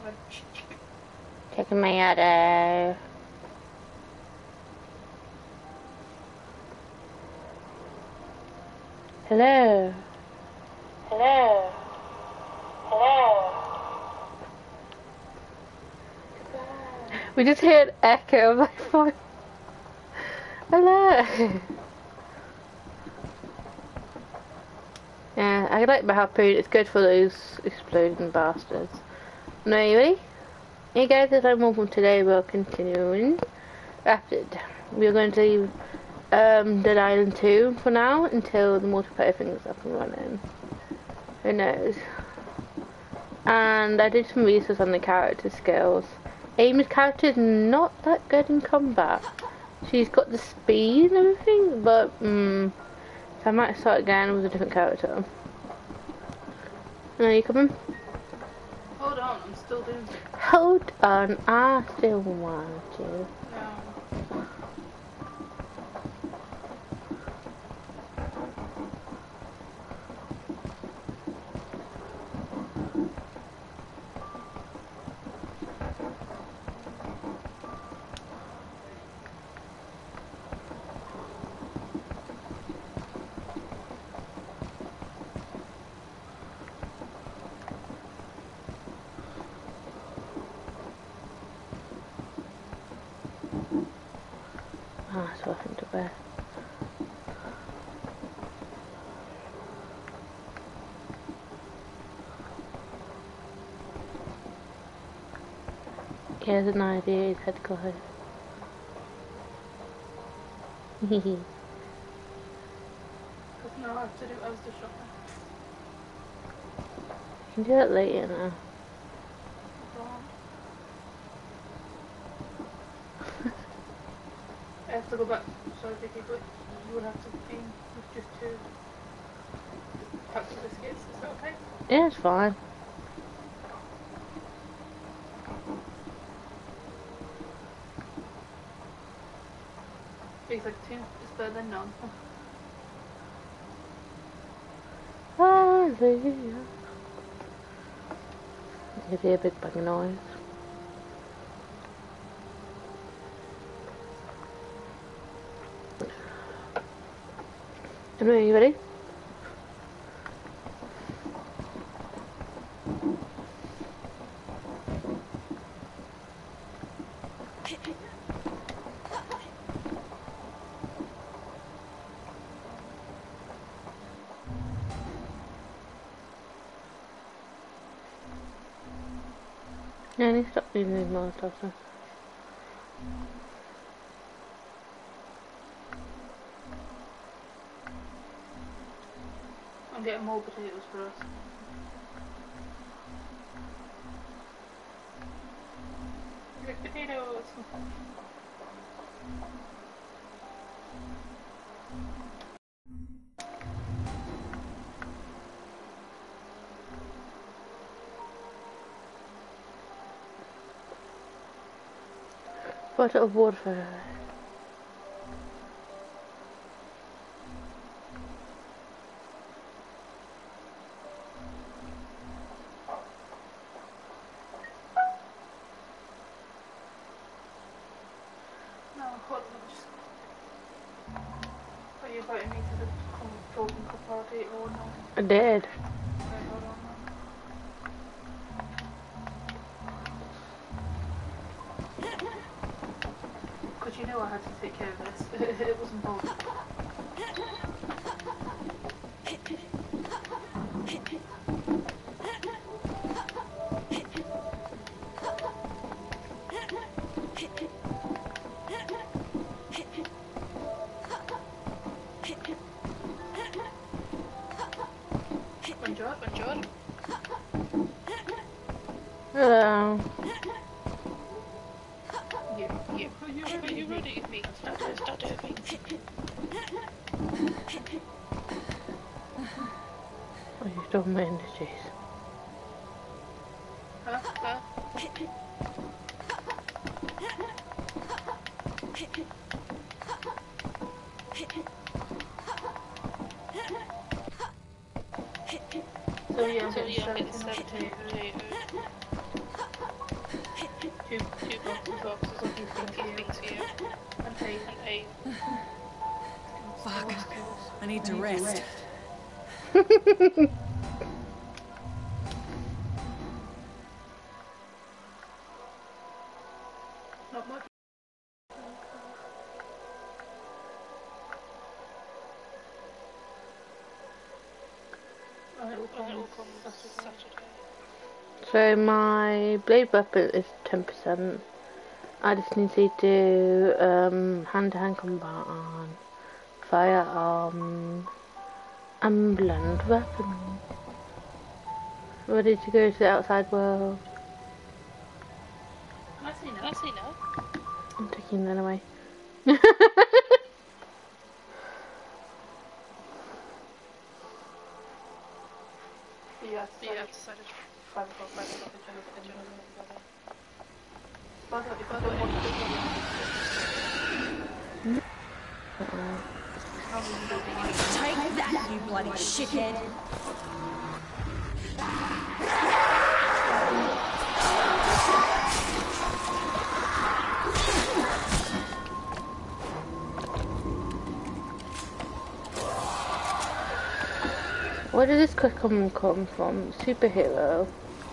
Checking my auto. Hello. Hello. Hello. We just hear an echo of my phone. Hello. Yeah, I like my harpoon. It's good for those exploding bastards. No, anyway. Hey guys, as I'm welcome today, we're continuing Riptide. We're going to leave Dead Island 2 for now until the multiplayer thing is up and running. Who knows? And I did some research on the character skills. Amy's character is not that good in combat. She's got the speed and everything, but so I might start again with a different character. Are you coming? Hold on, I'm still doing it. Hold on, I still want you. No. Ah, so I think to bed. He has an idea, his head guy. Hehe. No, I have to do it as the shopper. You can do that later now. I have to go back. Sorry, Vicky, but you would have to be with just 2 packs of biscuits. Is that okay? Yeah, it's fine. It's like 2 is better than none. Hallelujah. You hear a big bang noise. Are you ready? Yeah, I need to stop using these Molotovs then. I'm getting more potatoes for us. Like potatoes! Bottle of water for her. No, hold on, just... Are you inviting me to the frozen cup party or no? I did. Okay, hold on now. Because you know I had to take care of this. It wasn't bold. Bonjour, bonjour. Hello. Are you ready with me? Start doing me. Oh, you stole my energies. Huh? So yeah, I'm getting 17 potatoes. need to rest. Not much. And it will come Saturday. So my blade weapon is 10%. I just need to do hand-to-hand combat on firearm and blend weapon. Ready to go to the outside world. Can I say no? I'm taking that away. Yeah, decided 5 o'clock, the general together. By the way, if I don't want to do Take that, you bloody shithead! Where did this come from? Superhero.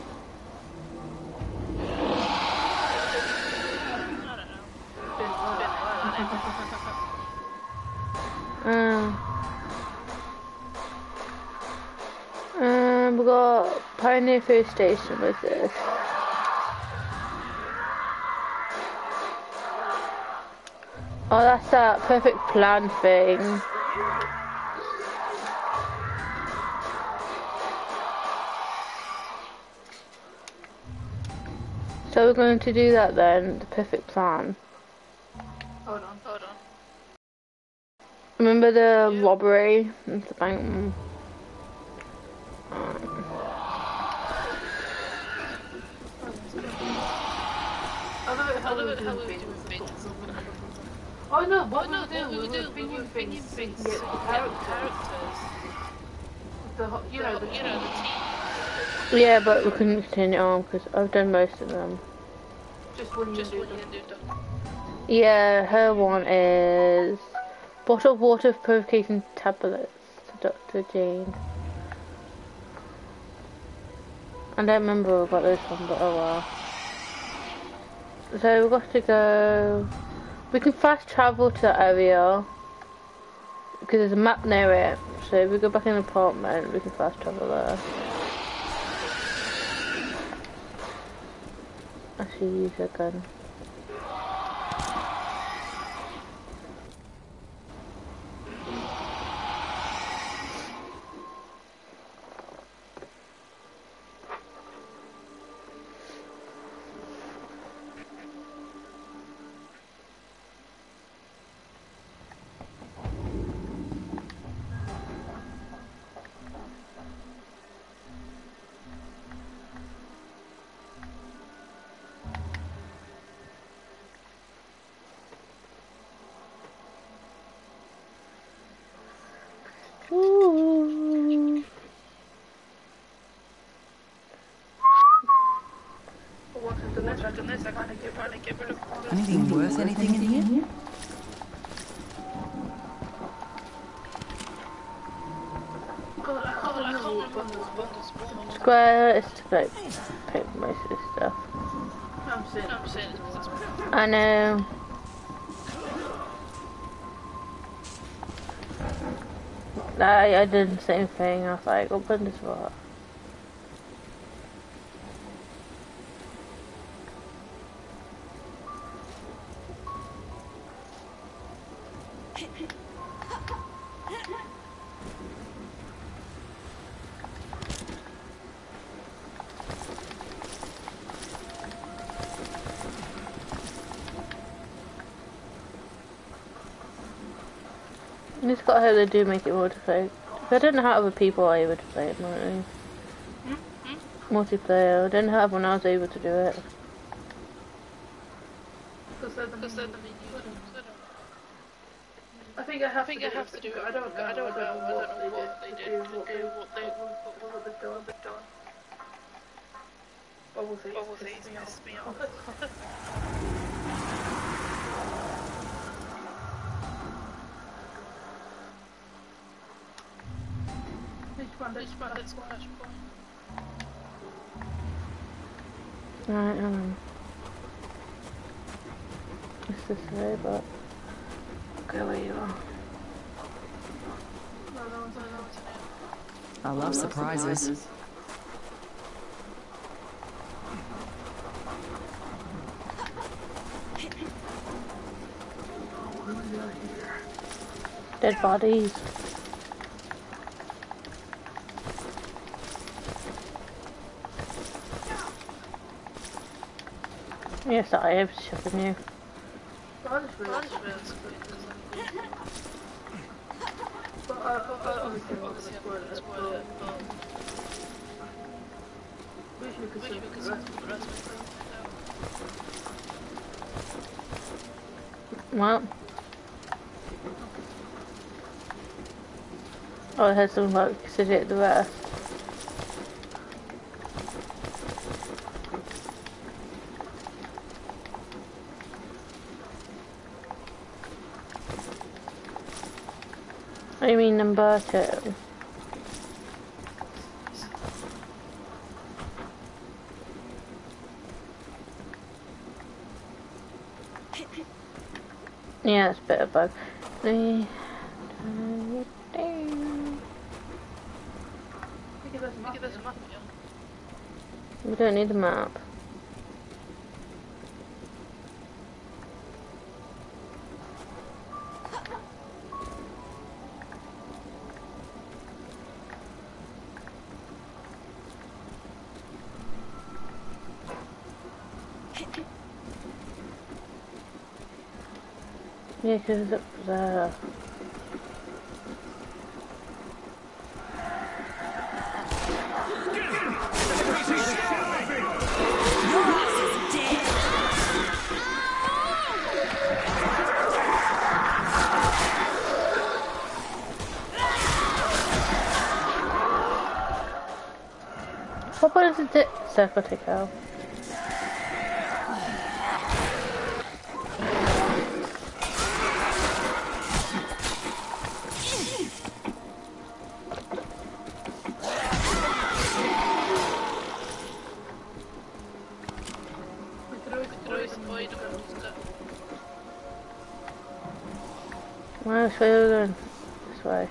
We got Pioneer First Station with this. Oh, that's that perfect plan thing. So we're going to do that then, the perfect plan. Hold on. Remember the robbery at the bank? I love it how we do things. Oh no, what we would do, we were thinking things to get characters. You know, the team. Yeah, but we couldn't continue on because I've done most of them. Just when you do them. Yeah, her one is bottle of water purification tablets to Dr. Jane. I don't remember about this one, but oh well. So we've got to go. We can fast travel to that area because there's a map near it. So if we go back in the apartment, we can fast travel there. I should use a gun. Ooh. Anything worth anything in here? Square is to like pick most of this stuff. I'm saying it because it's I know. I did the same thing. I was like, open this what? It's got how they do make it multiplayer. I don't know how other people are able to play it, multiplayer. I don't know how everyone else is able to do it. because they're the main I think I have to do it. I don't know what they did to do what they've done. But we'll see. It's pissed me off. Let's crash point. Right, it's this way, but go where you are. I love surprises. Dead bodies. Yes, I am shoving you. Well. Oh, I heard someone like consider it the rest. What do you mean number 2? Yeah, it's a bit of both. We don't need a map. Yeah, because it's up there. What was it? Circle take out. Which way are we going? This way.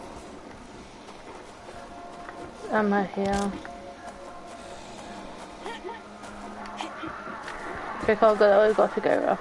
I'm right here. Okay, can't go that way, we've got to go around.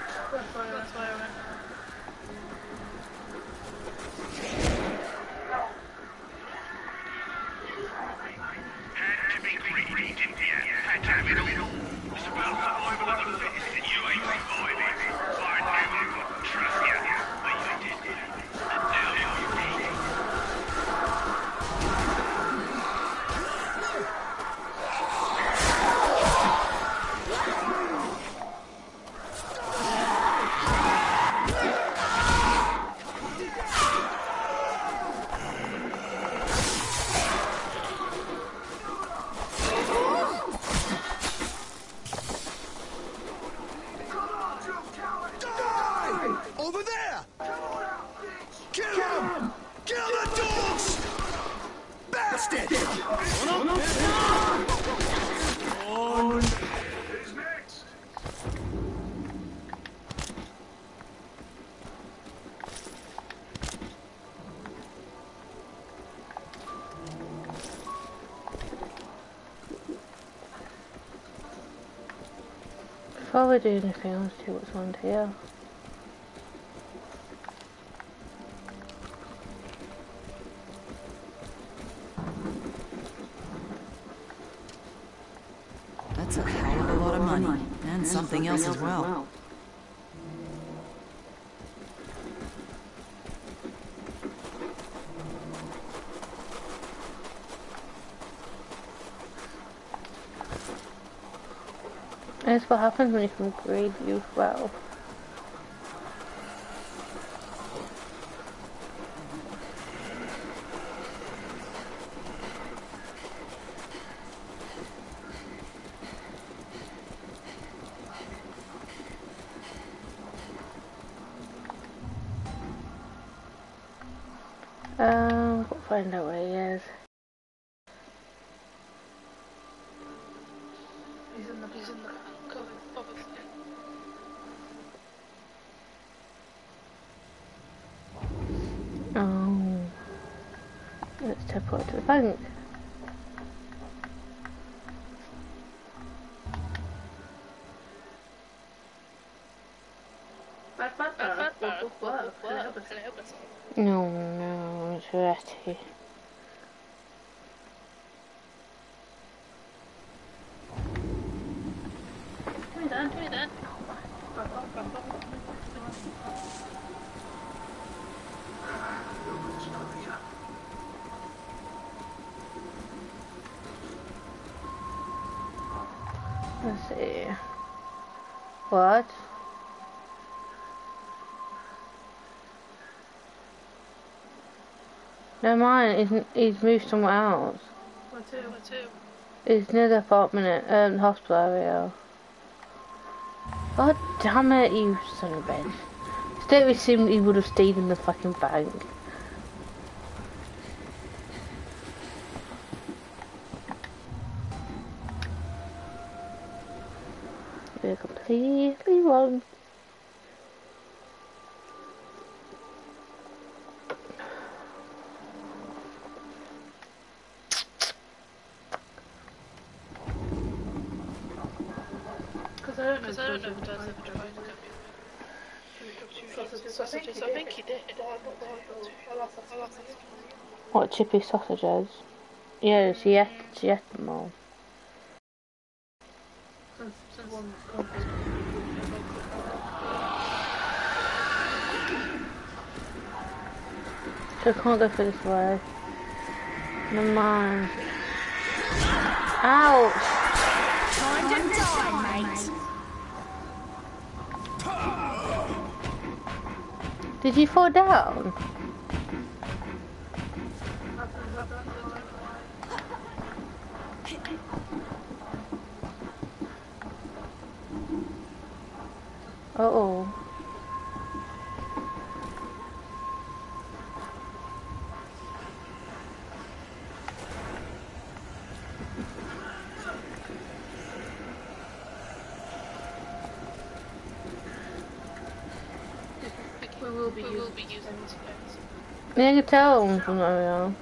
Over there! Kill him! Kill the dogs! Bastard! Who's next? Before we do anything, let's see what's on here. That's a hell of a lot of money. And something else as well. That's what happens when you can grade you well. Got to find out where he is. He's in the bank, obviously. Oh. Let's teleport to the bank. No, no, it's Ratty. Come here, Dan. Let's see. What? No, mine. He's moved somewhere else. Where to? It's near the apartment at the hospital area. God damn it, you son of a bitch. Still assumed he would have stayed in the fucking bank. You're completely wrong. Because I don't know if Dad's ever tried to get me. Sausages, I think he did. What, chippy sausages? Yeah, she ate them all. So I can't go through this way. Never mind. Ouch! Time to die, mate. Did you fall down? Uh-oh. We will be using this. Yeah, I can tell from where we are.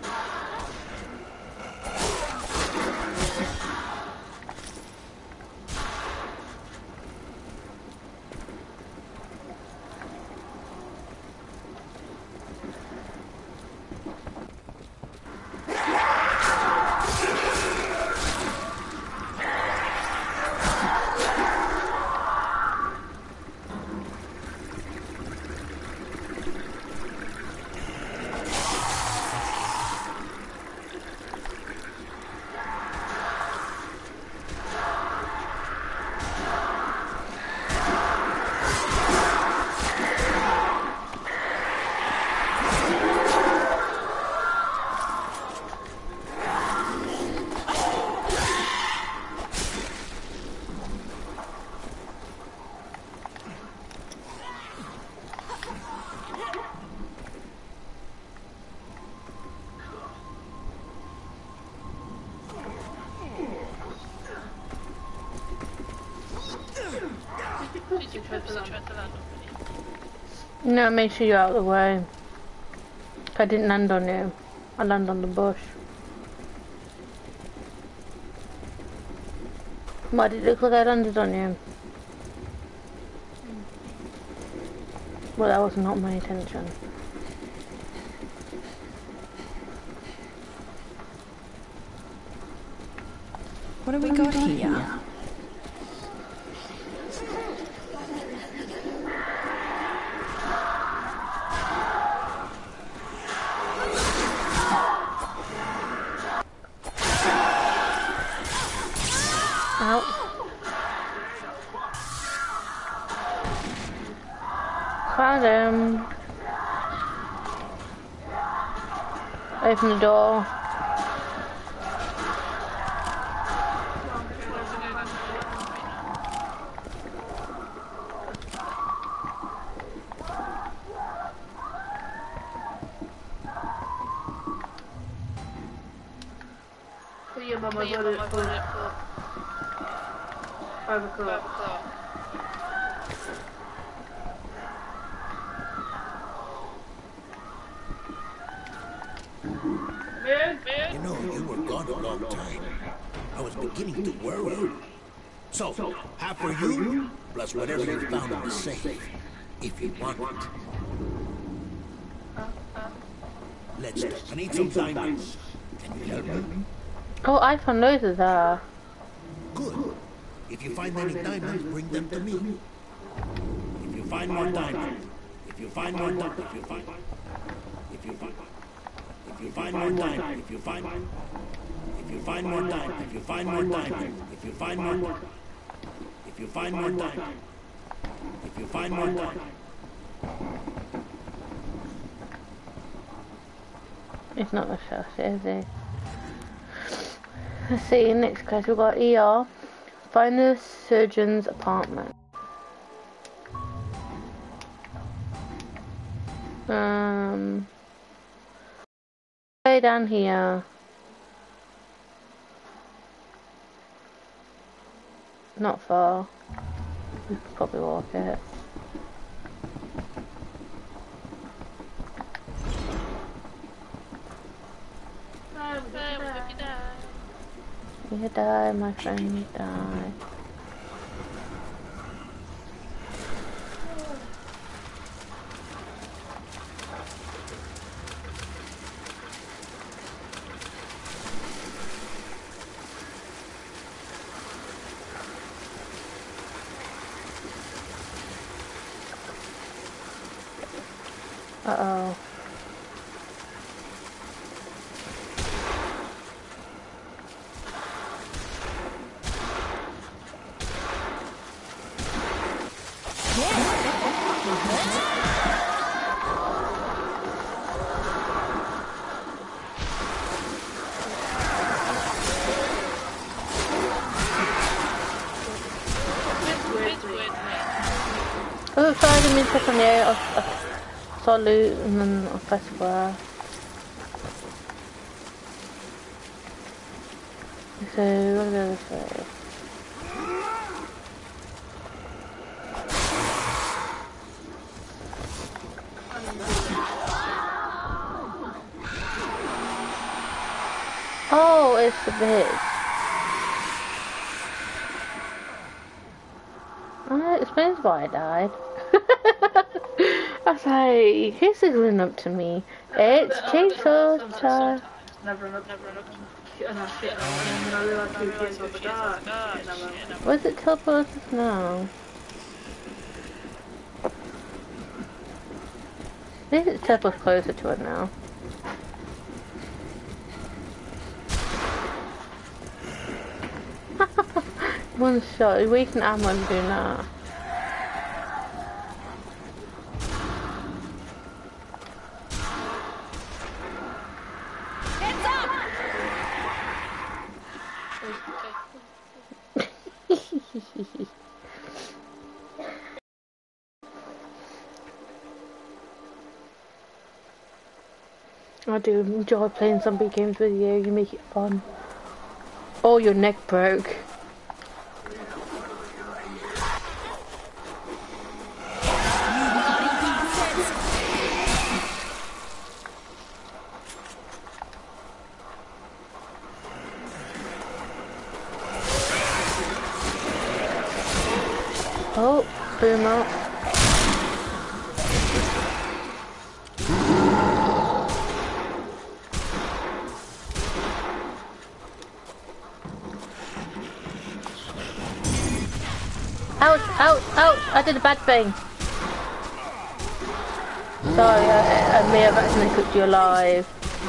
Did you try to land on me? No, make sure you're out of the way. I didn't land on you. I landed on the bush. Why did it look like I landed on you? Well, that was not my intention. What have we got here? Out. Found him. Open the door. Yeah, Mum, I got it. 5 o'clock. You know, you were gone a long time. I was beginning to worry. So, half for you, plus whatever you found in the safe. If you want it. Let's talk. I need some diamonds. Can you help me? Oh, I found loads of that. Good. If you find any diamonds, bring them to me. If you find more diamonds, if you find more diamonds, if you find more diamonds, if you find more diamonds, if you find more diamonds, if you find more diamonds, if you find more diamonds, if you find more diamonds, if you find more diamonds. It's not the first, is it? Let's see, next quest we've got ER. Find the surgeon's apartment. Stay down here. Not far. We could probably walk it. You die, my friend, you die. Uh-oh. Oh, sorry, I didn't mean to click on the air. I saw loot and then I pressed square. So, what did I say? Oh, it's the bit. Oh, that explains why I died. I was like, who's signaling up to me? It's chainsaw time. Never run up. And I shit, and then I realised who it is on the dark. Where's it teleport us now? Maybe it's teleport closer to it now. One shot, you're wasting ammo and doing that. I do enjoy playing zombie games with you, you make it fun. Oh, your neck broke. Oh, boom up. Ouch, ouch, ouch! I did a bad thing. Sorry, I may have accidentally cooked you alive.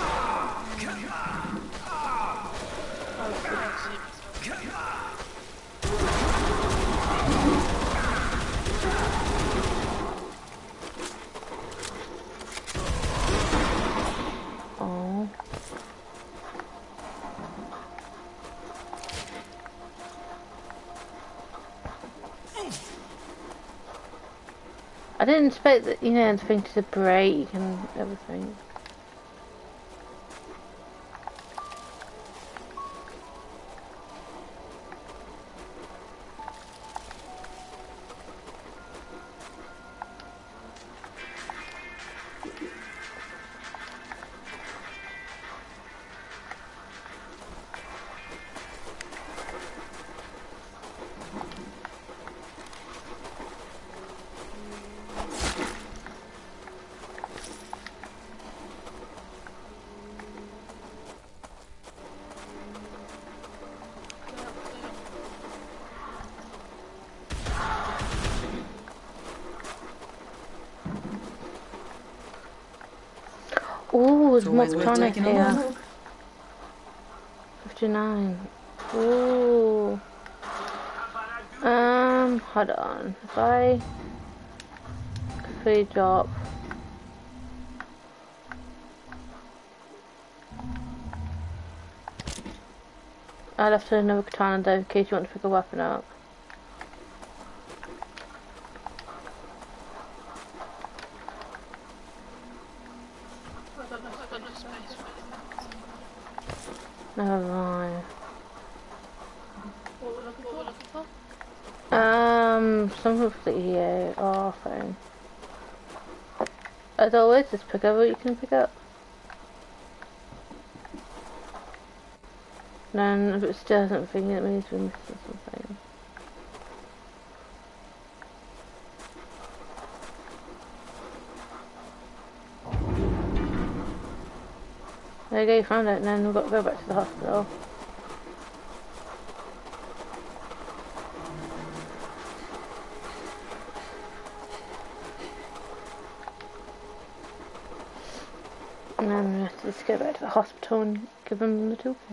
Oh. I didn't expect that, you know, the thing to break and everything. there's more always worth tonic taking a here. look. 59. Ooh. Hold on. If I quickly drop. I left another katana though in case you want to pick a weapon up. Never mind. What we're looking for? Something for the EA or phone. As always, just pick up what you can pick up. Then if it still hasn't figured it means we're missing something. There you go, you found it, and then we've got to go back to the hospital. And then we have to just go back to the hospital and give them the toolkit.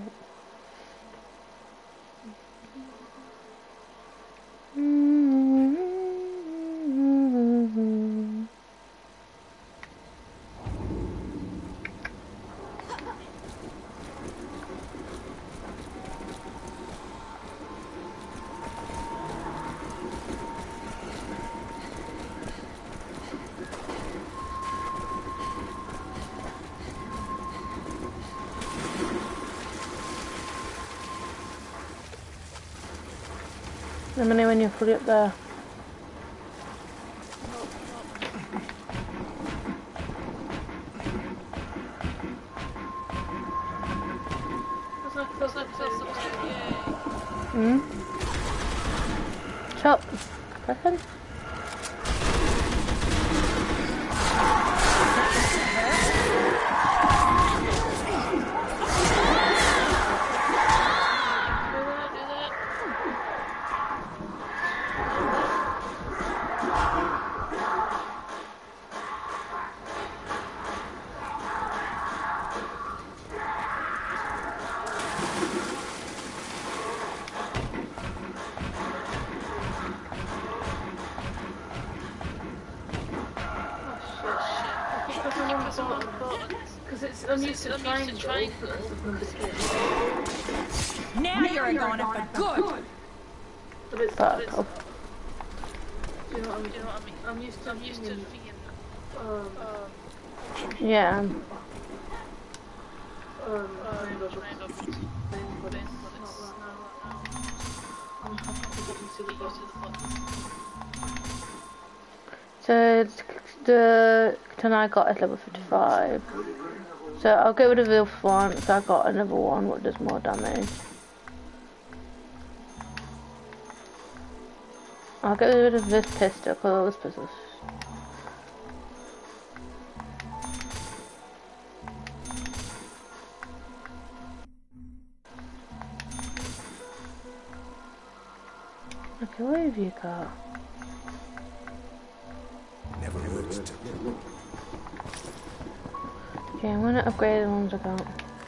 Let me know when you're fully up there. Chop. Person? Because it's unused to triangle because of number 3. Now you're going for good. But it's Fuck. do you know what I mean? I'm used to being Yeah. triangle, but it's not right now. I'm happy to get used to the buttons. So the katana I got is level 55. So I'll get rid of this one, so I got another one what does more damage. I'll get rid of this pistol because this pistol's... Okay, what have you got? Never hurts to look. Okay, I'm gonna upgrade the ones I got.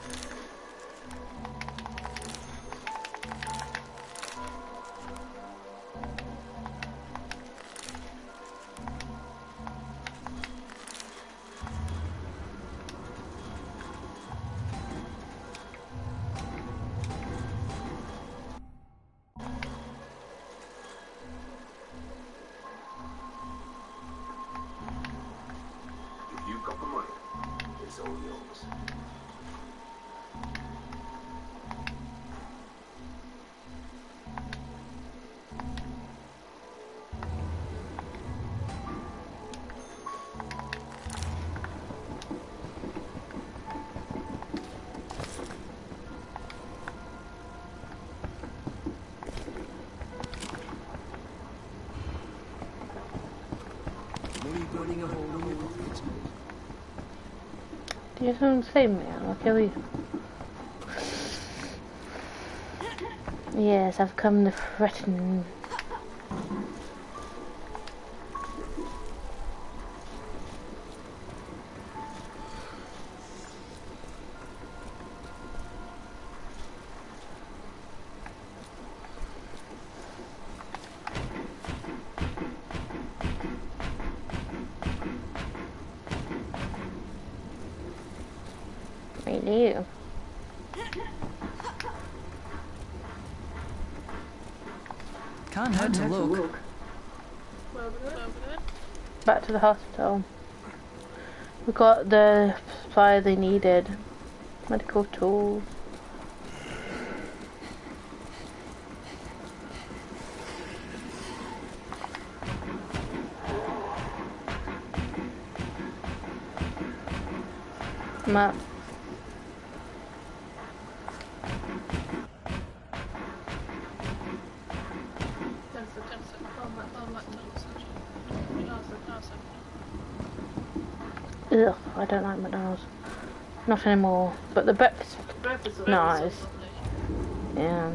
If you've got the money, it's all yours. Money burning a hole in your pocket. Do you someone save me? I'll kill you. Yes, I've come to threaten. Hello. Can't hurt to look. Back to the hospital. We got the supply they needed. Medical tools. Map. Ugh, I don't like McDonald's. Not anymore. But the breakfast is nice. Yeah.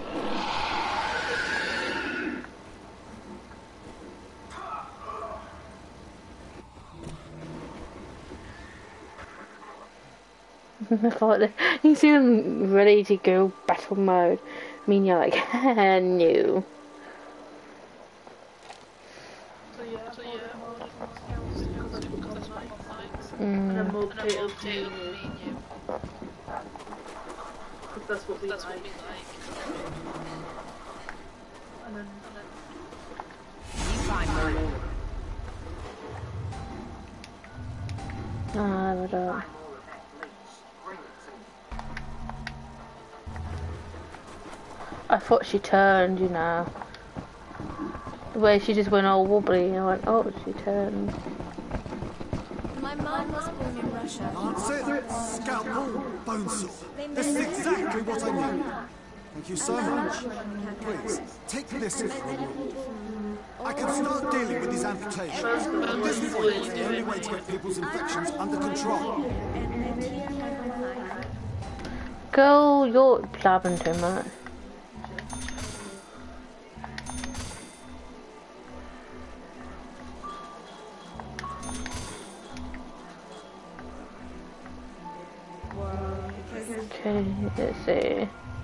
You see them ready to go battle mode. I mean, you're like, no. And then more potatoes for me and you. Because that's what we like. And then... I don't. I thought she turned, you know. The way she just went all wobbly, I went, oh, she turned. My mom was born in Russia. That's it. Scalpel, bone saw. This is exactly what I need. Thank you so much. Please, take this if you will. I can start dealing with these amputations. At this point, it's the only way to get people's infections under control. Girl, you're blabbing too much. Okay, let's see.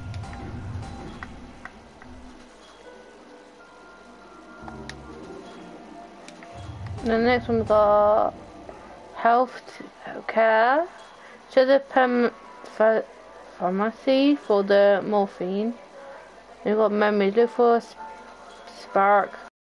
The next one we got health care to the pharmacy for the morphine. We got memories. Look for spark.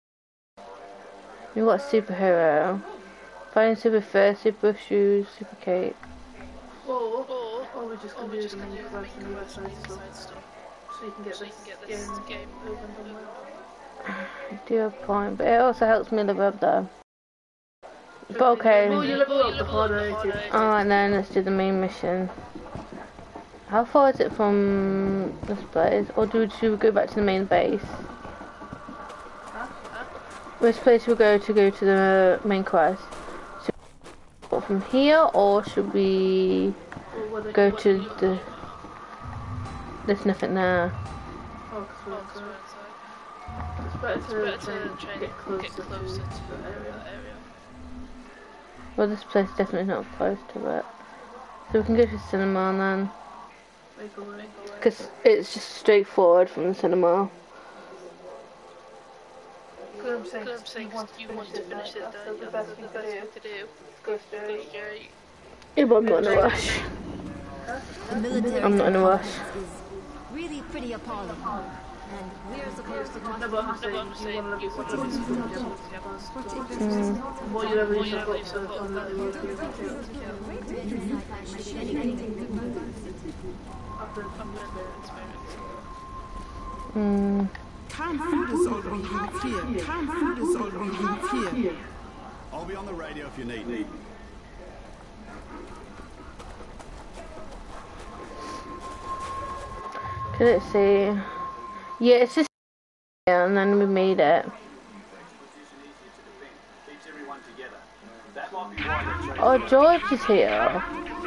We got superhero. Find super fur, super shoes, super cape. Or we're just going to do the menu first and the side stuff. So you can get this game over and done with. I do have a point, but it also helps me level up though. But okay. The more you level up, the harder it is. Alright then, let's do the main mission. How far is it from this place? Or should we go back to the main base? Which place should we go to the main quest? Should we go from here, or should we go to the... There's nothing there. It's better to get closer to the area. Well, this place is definitely not close to it. So we can go to the cinema then. Because it's just straightforward from the cinema. I'm saying you want to finish it, though. The best thing to do. Go straight. Yeah, but I'm not in a rush. I'm not in a rush. Really pretty appalling. And we're supposed to talk No, but I'm saying you want to what you ever use up so far. Canned food is all we have here. Canned food is all we have here. I'll be on the radio if you need me. Let's see. Yeah, it's just and then we made it. Oh, George is here.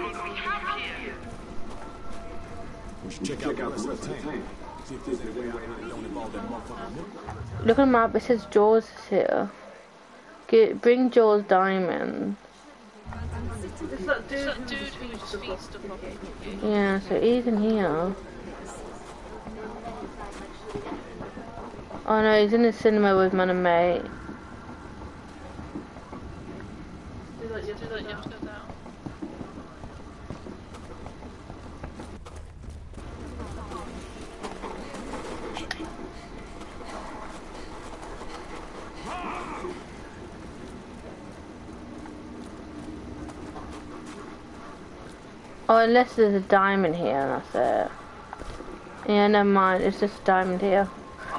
We should check out the rest of the team. See if there's any way out that don't involve that motherfucker. Look at the map, it says Jaws is here. Bring Jaws diamonds. It's that dude who just feeds stuff up. Yeah, so he's in here. Oh no, he's in the cinema with man and mate. Do that, you have to go down. Oh, unless there's a diamond here, that's it. Yeah, never mind, it's just a diamond here.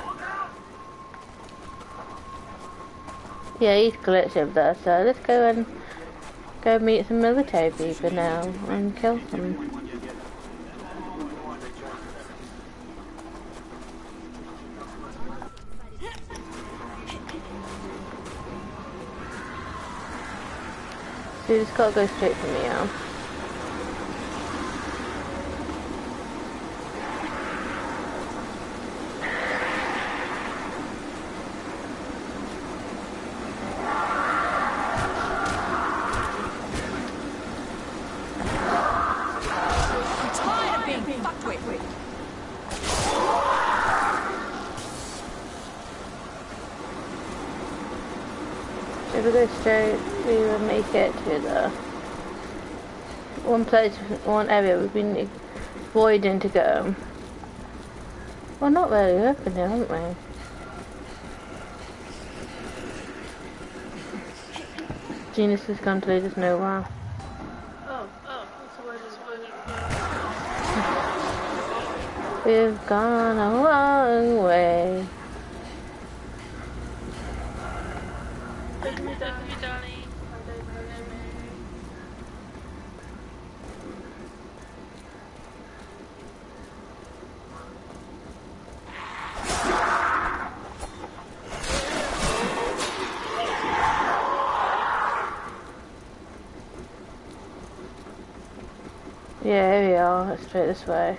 Yeah, he's glitched over there, so let's go and go meet some military people now and kill them. So you just gotta go straight for me now. If we go straight, we will make it to the one area we've been avoiding to go. Well, not really, we've opened it, haven't we? Genius has gone to lead us nowhere. We've gone a long way. Yeah, here we are. Let's straight this way.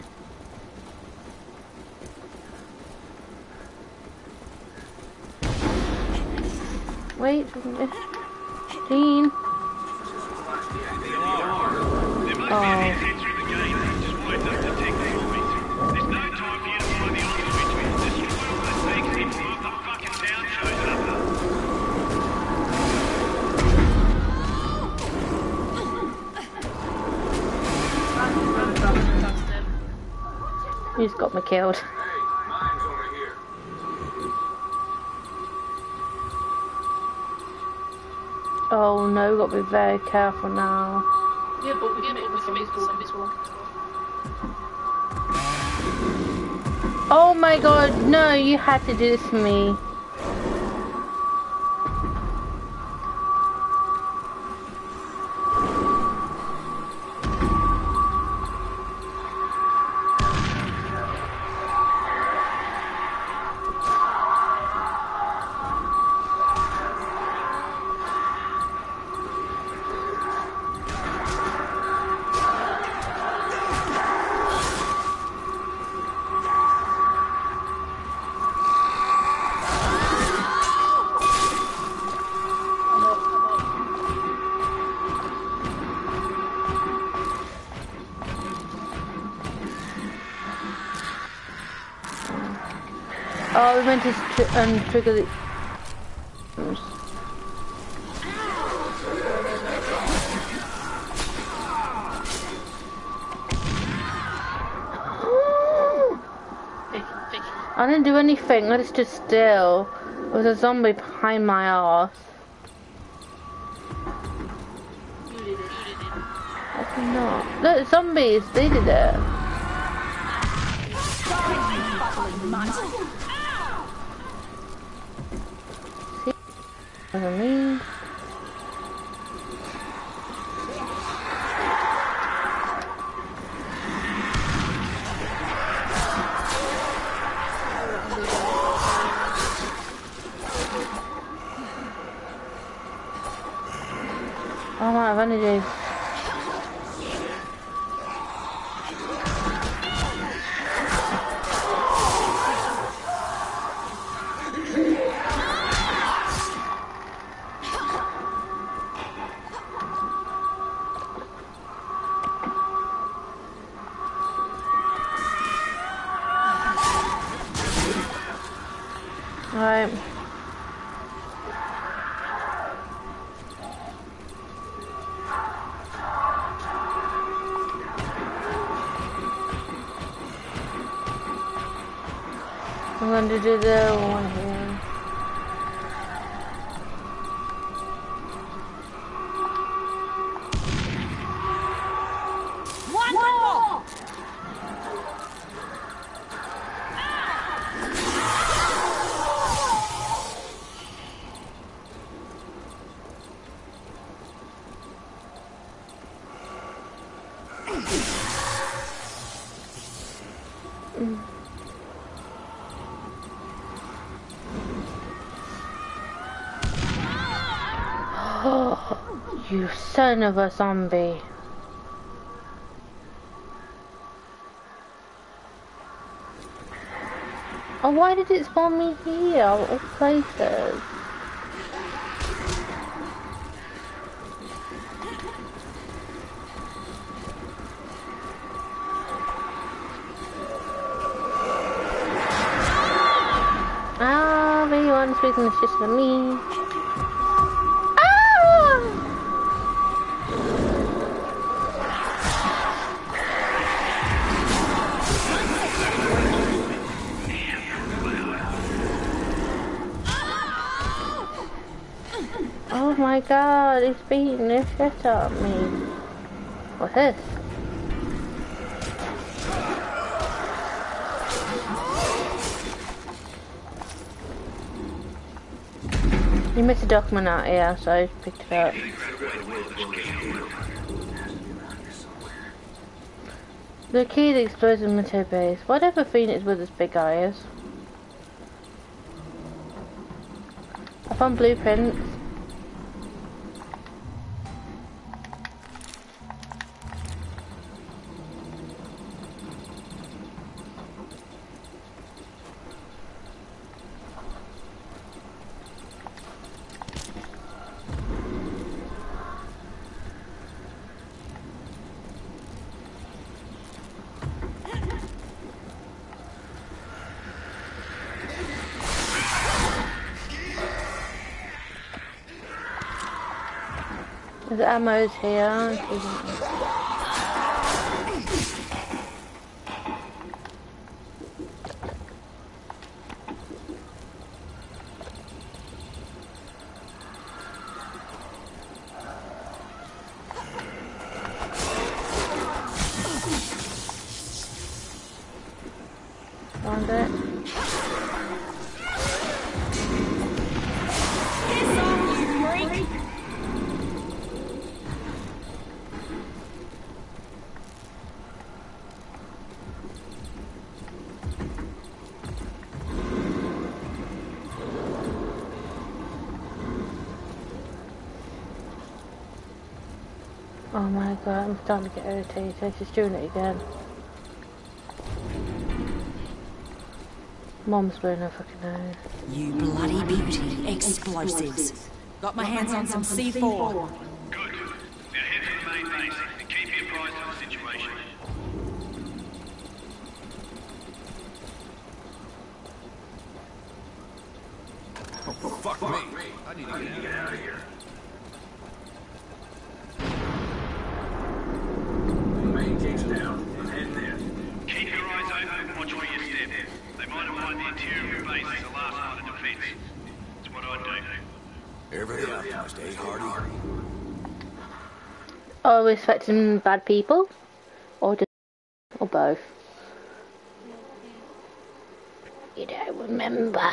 Wait, Dean. Oh. He's got me killed. Oh no, got to be very careful now. Yeah, but we can make zombies walk. Oh my god, no, you had to do this to me. Oh, we meant to trigger the... I didn't do anything, I just stood still. There was a zombie behind my ass. I did not. Look, zombies, they did it. What I mean. I'm out of energy. Alright. I'm going to do the one here. What? Oh, you son of a zombie. Oh, why did it spawn me here, of all places? Ah, everyone's speaking is just for me. Oh my god, he's beating the shit out of me. What's this? You missed a document out here, so I picked it up. The key to the explosion material base. Whatever Phoenix with his big eye is. I found blueprints. There's ammo's here. Found it. Oh my god, I'm starting to get irritated. She's doing it again. Mom's blowing her fucking nose. You bloody beauty. Explosives. Got my hands on some C4. Good. Now head to the main base and keep you apprised of the situation. Oh, fuck me. I need to get out of here. Main gate's down. Head there. Keep your eyes open and watch where you step. They might have lined the interior of the base as the last line of defense. It's what I'd do. Every optimist, eh, Hardy? Always expecting bad people? Or just... or both? You don't remember.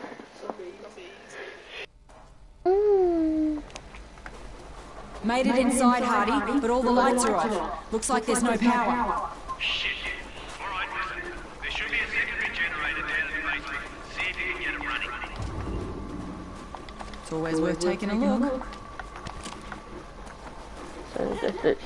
Made it inside, Hardy, but all the lights are off. Looks like there's no power. Shit. Alright, listen. There should be a secondary generator down in the basement. See if you can get it running. It's always worth taking a look. So this.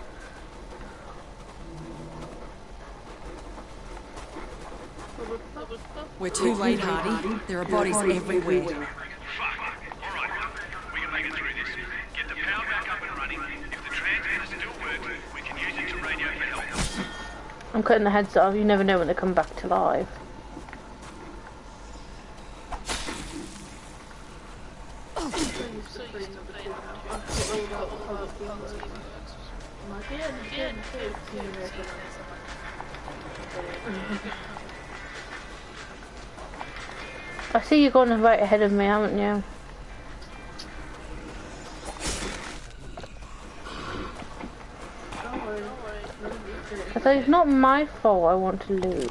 We're too late, Hardy. There are bodies everywhere. Fuck. Alright. We can make it through this. Get the power back up and running. If the transmitter still works, we can use it to radio for help. I'm cutting the heads off. You never know when they come back to life. I see you going right ahead of me, haven't you? I thought it's not my fault I want to lose.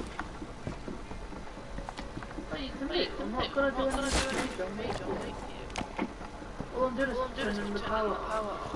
I'm not gonna do anything. All I'm doing is turning the power off.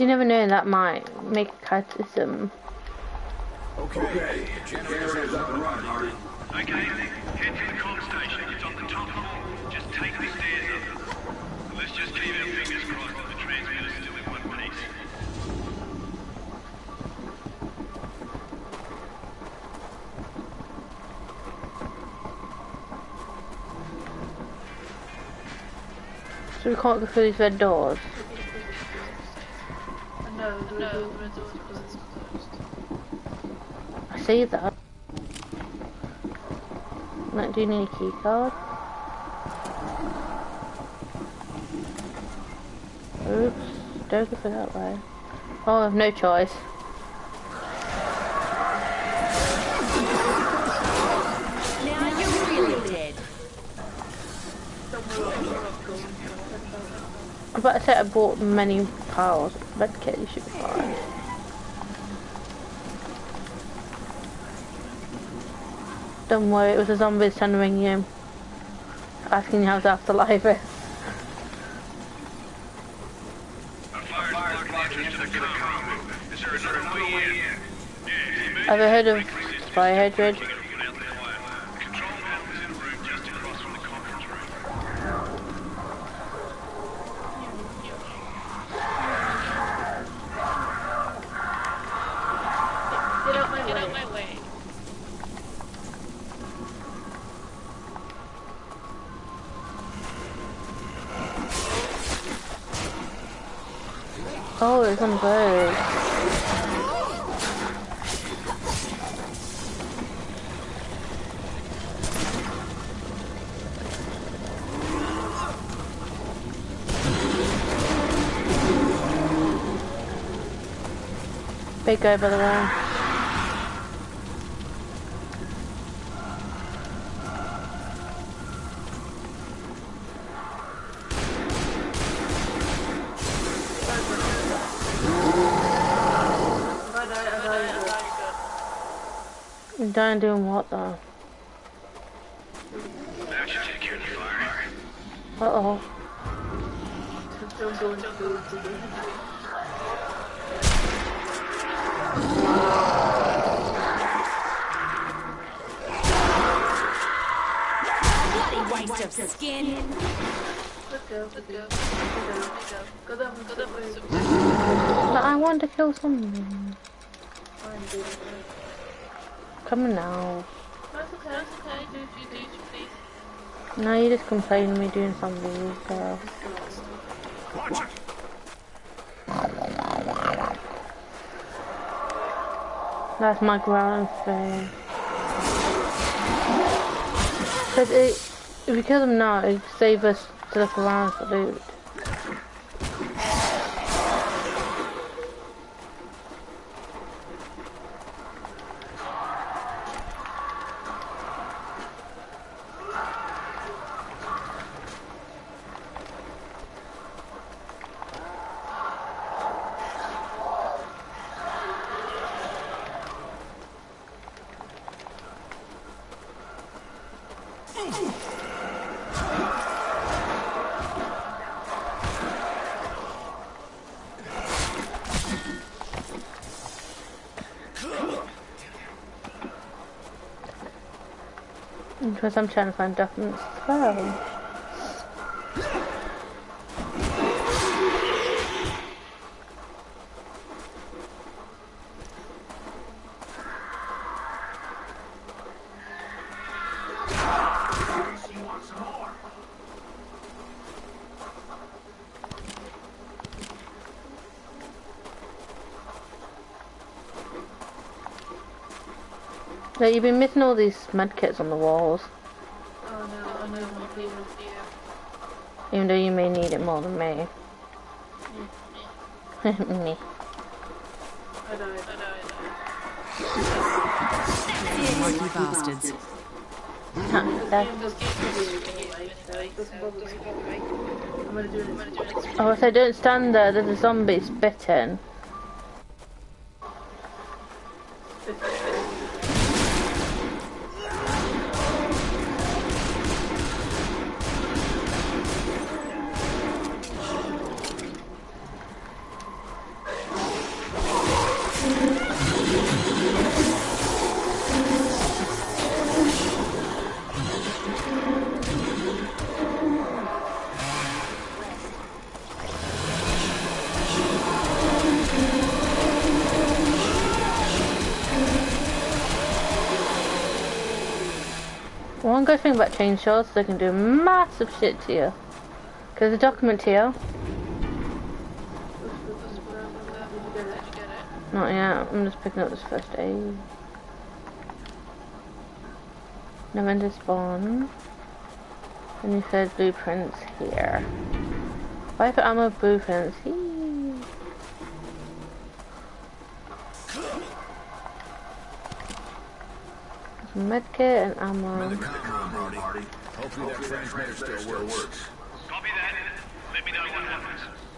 you never know, that might make a catechism. Okay, generator's up and running. Okay, head to the comm station. It's on the top floor. Just take the stairs up. Let's just keep our fingers crossed that the transmitter's still in one piece. So we can't go through these red doors. No, the red door's closed. I see that. Like, do you need a key card? Oops, don't go that way. Oh, I have no choice. Now you're really dead. I'm about to say I bought many piles. Red kit, you should be fine. Don't worry, it was a zombie trying to ring you. Asking you how the afterlife is. Have you heard of fire hydrant? Get out my way. Oh, there's some birds. Big guy, by the way. I'm done doing what though? Uh-oh. Don't go into the today. Bloody waste of skin. Let's go. Go down. But I want to kill someone. Come on now. That's okay. Do you please? No, you just complain of me doing something, so. Watch it! That's my growling thing. Because if we kill them now, it save us to look around for loot. Because I'm trying to find documents as well. So you've been missing all these medkits on the walls. Oh no, I know my people. Even though you may need it more than me. Me. I know. Lucky bastards. Oh, so don't stand there, there's a zombie spitting. One good thing about chainsaws, they can do massive shit to you. Because the document here. Not yet. I'm just picking up this first aid. November spawn. And you said blueprints here. Why for ammo blueprints? Medkit and ammo. Hopefully that transmitter still works. Copy that. Let me know what happens.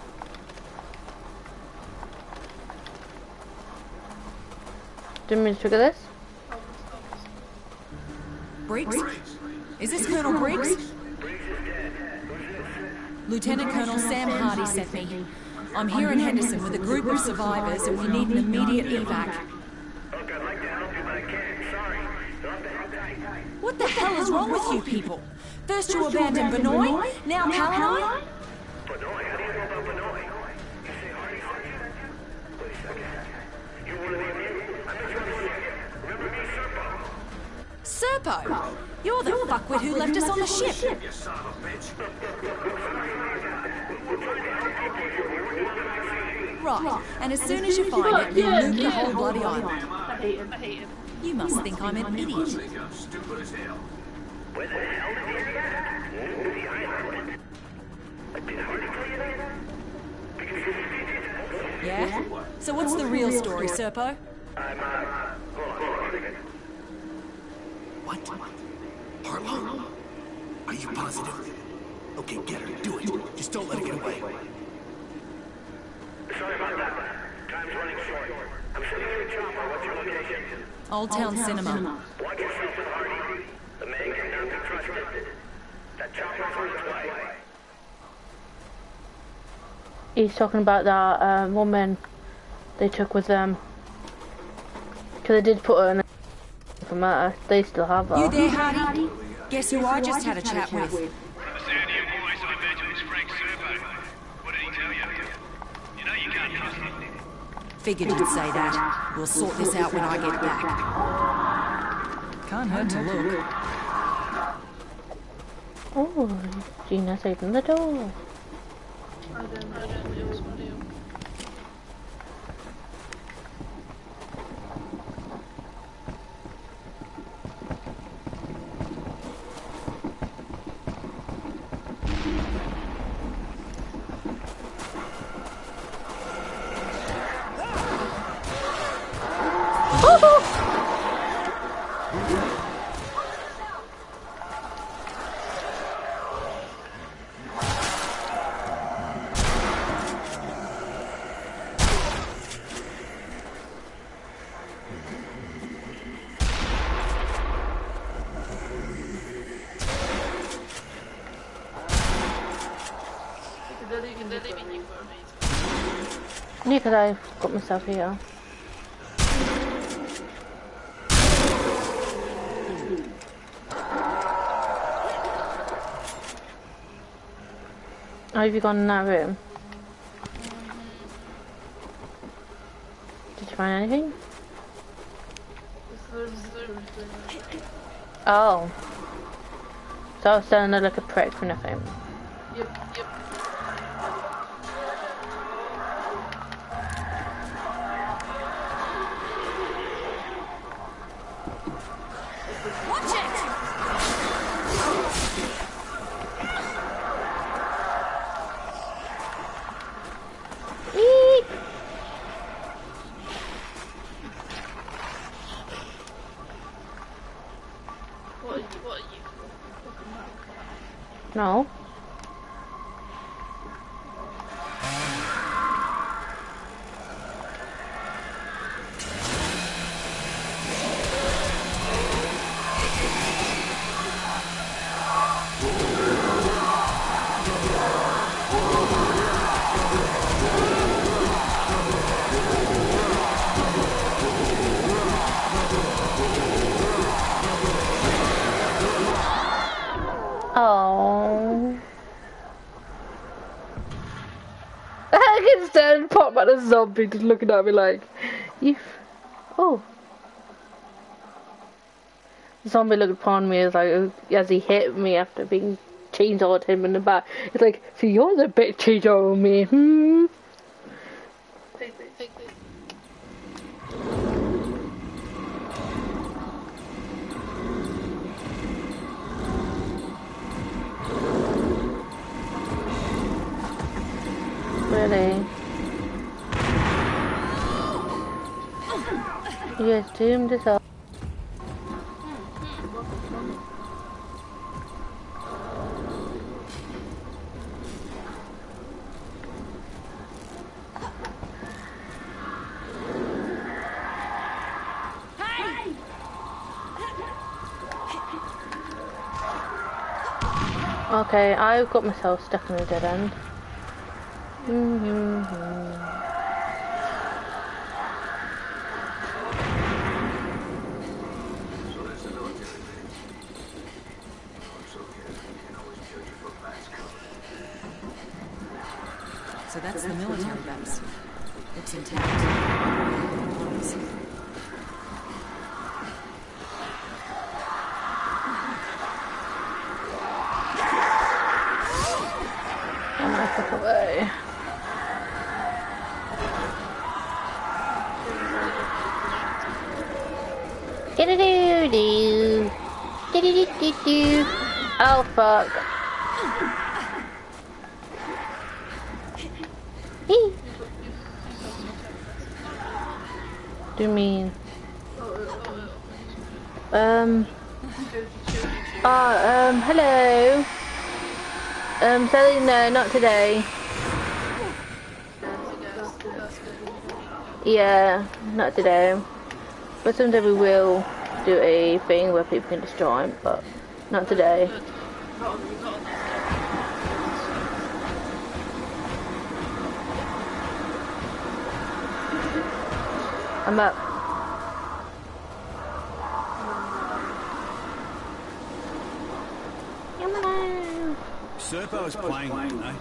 Didn't mean to trigger this. Briggs? Is this Colonel Briggs? Lieutenant Colonel Sam Hardy sent me. I'm here in Henderson with a group of survivors and we need an immediate evac. Look, I'd like to help you, but I can't. Sorry. What the hell is wrong with you people? First you abandoned Benoit, now Paladine? Benoit? How do you know about Benoit? You say Hardy sent you? Wait a second. You one of the immune? I bet you on the ship. Remember me, Serpo? Serpo? You're the fuckwit who left us on the ship. You son of a bitch. Right, and as soon as you find it, you nuke the whole bloody island. I hate him. You must think I'm an idiot. I'm stupid as hell. Where the hell did you get? The island. Did Hardy tell you that? Yeah? So what's the real story, Serpo? I'm, hold on a second. What? Harlow? Are you positive? Okay, get her. Do it. Just don't let her get away. Sorry about that. Time's running short. I'm sitting in a chopper. What's your location? Old Town Cinema. Watch yourself, Hardy. The man cannot be trusted. That chopper's on its way. He's talking about that woman they took with them. Because they did put her in for murder. They still have her. You there, Hardy? Guess who I just had a chat with? The sound of your voice, I imagine, was Frank Servo. What did he tell you? You know you can't trust him. Figured you'd say that. We'll sort this out when I get back. Can't hurt to look. Oh, Gina's opened the door. I don't know. It was funny. They're leaving you for a reason. Yeah, because I've got myself here. Oh, have you gone in that room? Did you find anything? Oh. So I was standing there like a prick for nothing. Yep. Watch it! Eek. What are you? No. Oh. I can stand pop at a zombie just looking at me like, you. Oh. The zombie looked upon me as he hit me after being chainsawed him in the back. It's like, so you're the bit chainsaw me, hmm? Really? You guys doomed us all. Okay, I've got myself stuck in a dead end. So that's the military base. Looks intact. Away. Do-do-do-do. Do-do-do-do-do. Oh fuck. Do you mean? Hello. Sally, no, not today. Yeah, not today. But someday we will do a thing where people can destroy him, but not today. I'm up. Serpo's playing, you know.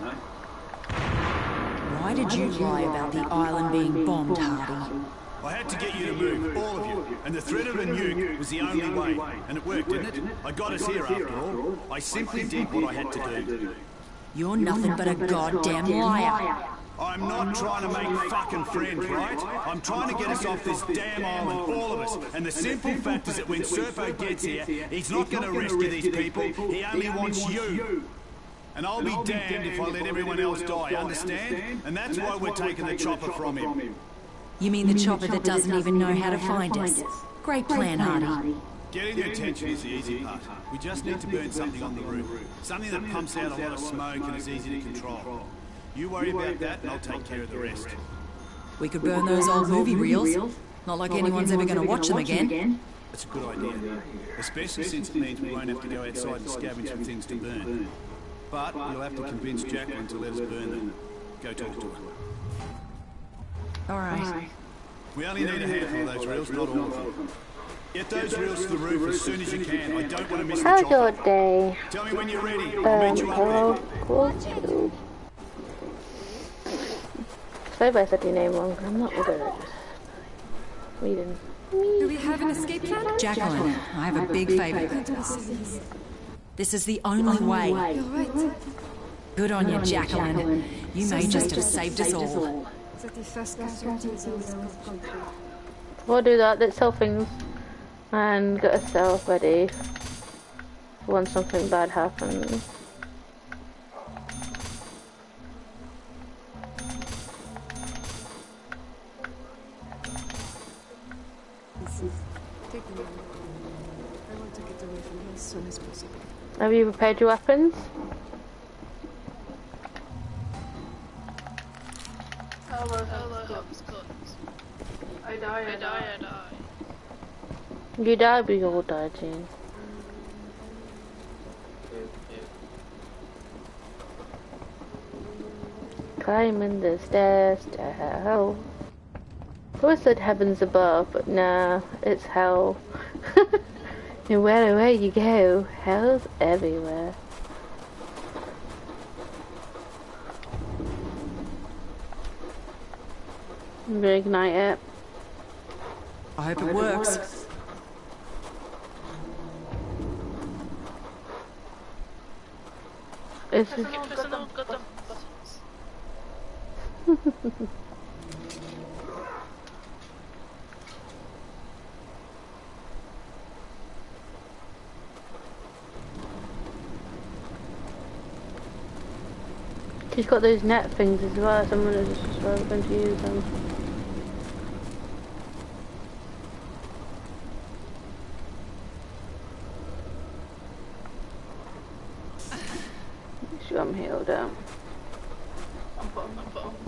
Why did you lie about the island being bombed, Hardy? I had to get you to move, all of you, and the threat of a nuke was the only way. And it worked, didn't it? I got us here after all. I simply did what I had to do. You're nothing but a goddamn liar. I'm not trying to make fucking friends, right? I'm trying to get us off this damn island, all of us. And the simple fact is that when Serpo gets here, he's not going to rescue these people. He only wants you. And I'll be damned if I let everyone else die, understand? And that's why we're taking the chopper from him. You mean the chopper that doesn't even know how to find us? Great plan, Hardy. Getting their attention is the easy part. We just need to burn something on the roof. Something that pumps out a lot of smoke and is easy to control. You worry about that and I'll take care of the rest. We could burn those old movie reels. Not like anyone's ever going to watch them again. That's a good idea. Especially since it means we won't have to go outside and scavenge for things to burn. But you'll have to convince Jacqueline to let us burn them. Go talk to her. All right. We only need a handful of those reels, not all of them. Get those reels to the roof as soon as you can. I don't want to miss the How's chopper. your day? Tell me when you're ready. I'll meet you up there. Sorry if I said your name wrong. I'm not good at it. Reading. Do we have an escape plan? Jacqueline, I have a big favour. This is the only way. You're right. Good on you, Jacqueline. You may just have saved us all. We'll do that. Let's sell things and get ourselves ready when something bad happens. I want to get away from here as soon as possible. Have you prepared your weapons? I die. You die, we all die, Jean. Climbing the stairs to hell. I said heaven's above, but nah, it's hell. And wherever you go, hell's everywhere. I'm gonna ignite it. I hope it works. It's Press the goddamn buttons. She's got those net things as well. Someone is just going to use them. Make sure I'm healed up. I'm bottom.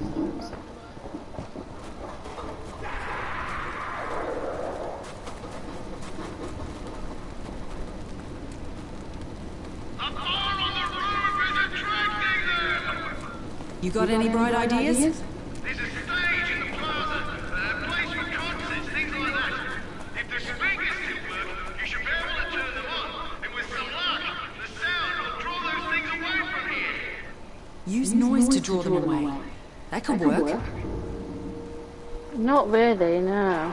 You got any bright ideas? There's a stage in the plaza, a place for concerts, things like that. If the speakers still work, you should be able to turn them on. And with some luck, the sound will draw those things away from here. Use noise to draw them away. That could work. Not really, no.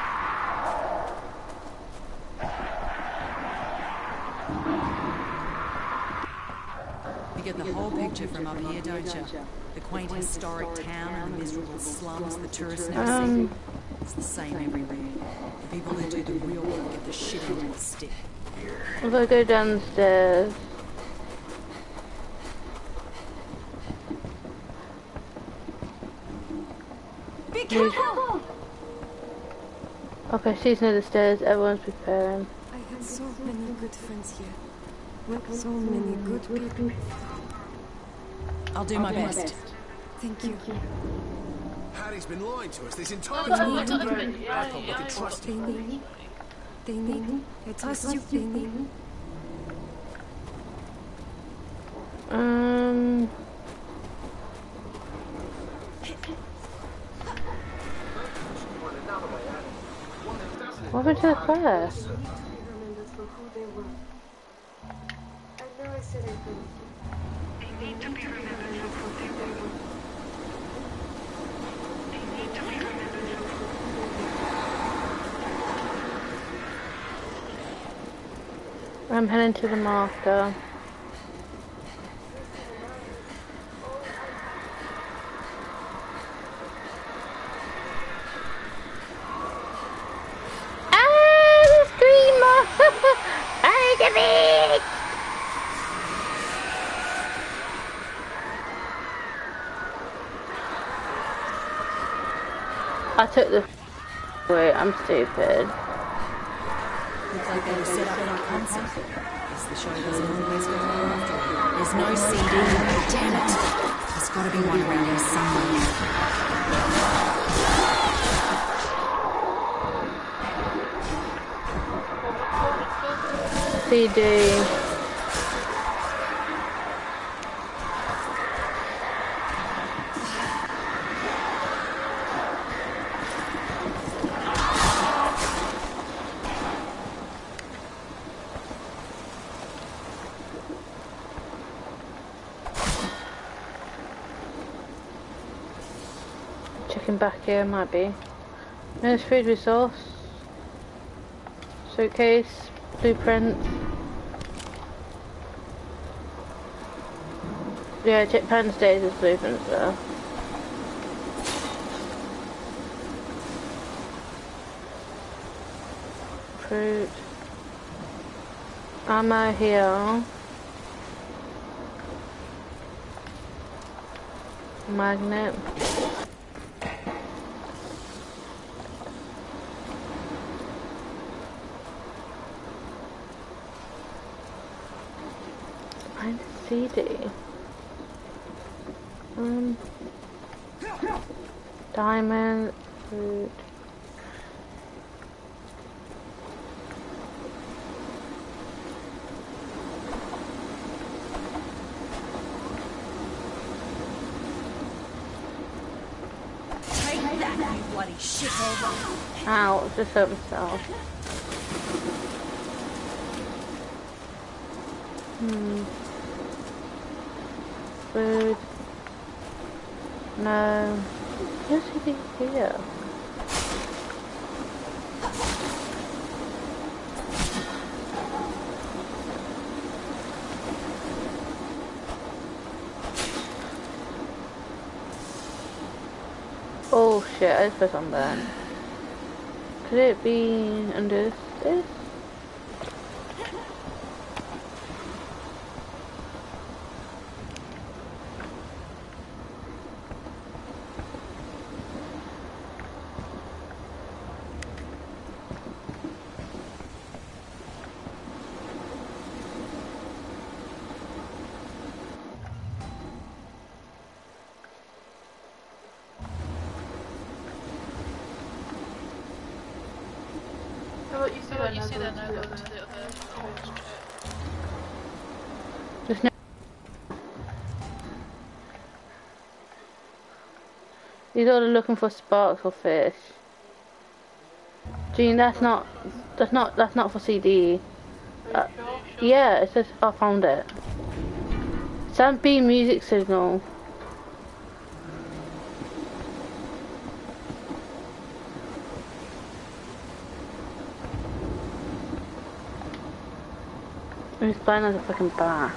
You get the whole picture from up here, don't you? The quaint historic town and the miserable slums the tourists never see. It's the same everywhere. The people who do the real work get the shit end of the stick. If I go downstairs. Be careful! Okay, she's near the stairs. Everyone's preparing. I had so many good friends here. So many good people. I'll do my best. Thank you. Harry's been lying to us this entire I time. thought I thought we could trust They him. need. They need. I trust you. They need. What happened to the class? Remember for who they were. I know I said I couldn't. They need to be remembered for who they were. They need to be remembered for who they were. I'm heading to the marker. I took the wait, I'm stupid. Looks like they were set up in a concert. Guess the show doesn't always go well after all. There's no CD. Damn it. There's got to be one around here somewhere. CD. Checking back here, might be. There's food resource. Suitcase. Blueprint. Yeah, check pen stays as blueprints there. Fruit. Ammo here. Magnet. Find a CD. Diamond. Fruit. Take that, you bloody shithead. Ow, just hurt myself. Food. No. Where's he here? shit, I just put on that. Could it be under this? So what you see then, now go to the other torch. Just no. These are looking for sparks or fish. Gene, that's not for CD. Sure? Yeah, it says I found it. Sound B music signal. He's playing as a fucking bar.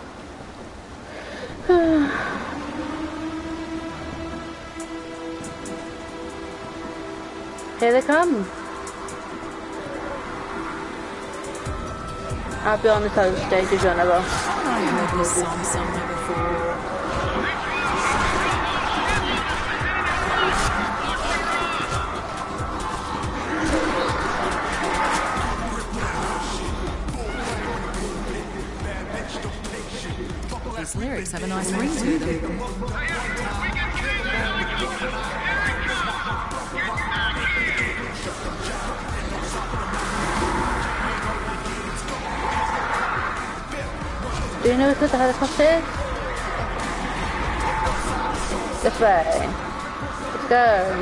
Here they come. I'll be on this side of the stage if you wanna go. I heard this song somewhere before. These lyrics have a nice ring to them. Do you know where the helicopter is? This way. Let's go.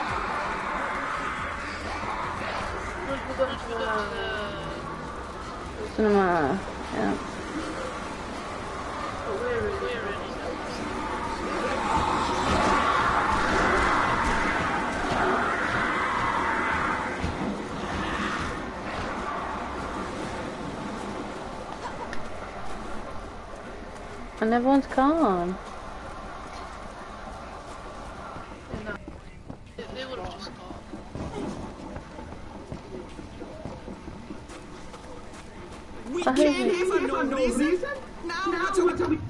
Cinema. Yeah. And everyone's gone. They would have just gone. We can't have for no reason. Now what are we?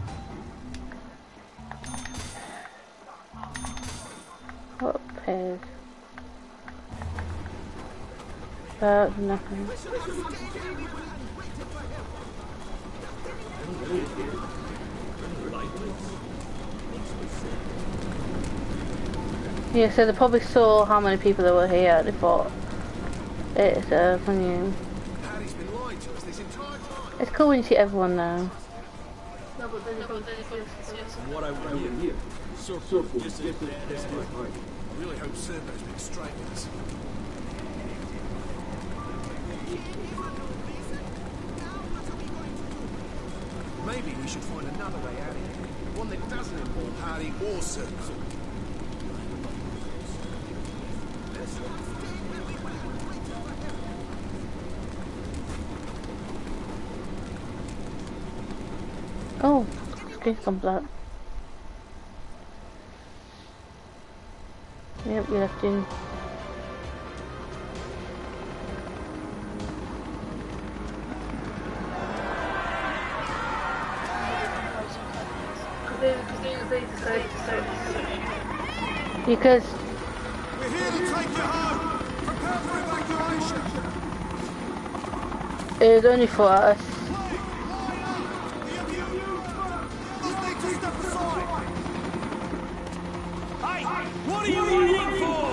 What pig? Nothing. Yeah, so they probably saw how many people there were here. They thought it's funny. Harry's been lying to us this entire time. It's cool when you see everyone now. No, but then you couldn't see us. What I want here, circle, just get this right. I really hope Servo's been straight with us. Maybe we should find another way out of here. One that doesn't involve Harry or Servo. Oh, screen comes out. Yep, we left in. Because We're here to take you home. Prepare for evacuation. it was only for us. What are you waiting for?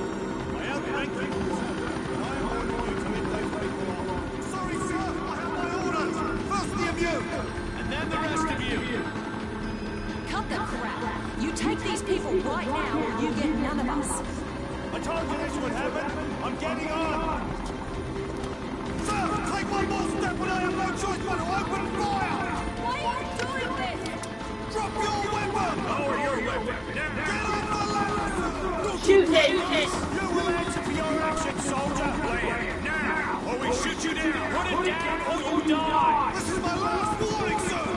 Sorry, sir. I have my orders. First the immune. And then the rest of you. Cut the crap. You take these people right now, or you get none of us. I told you this would happen. I'm getting on. Sir, take one more step and I have no choice but to open fire. Why are you doing this? Drop your weapon. Lower your weapon. Get off the ladder. Shoot it! You will answer for your actions, soldier. Play it now, or we shoot you down. Put it down, or you die. This is my last warning, sir.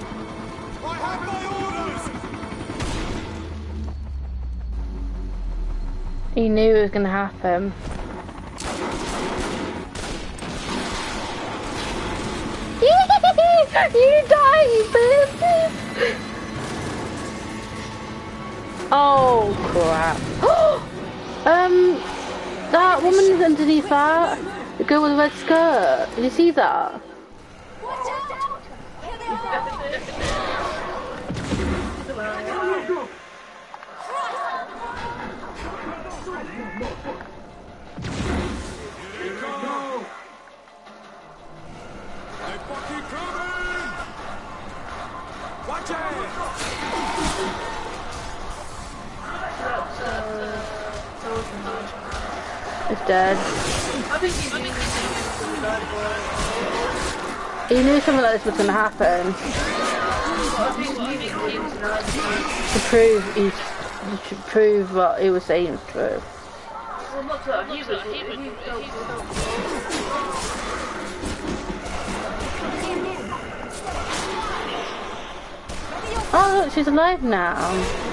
I have my orders. He knew it was going to happen. You die, you bitches! Oh crap! That woman is underneath that. The girl with the red skirt. Did you see that? Watch out! It's dead. I think he knew He knew something like this was going to happen. To prove what he was saying was true. Well, not that. He was Oh look, she's alive now.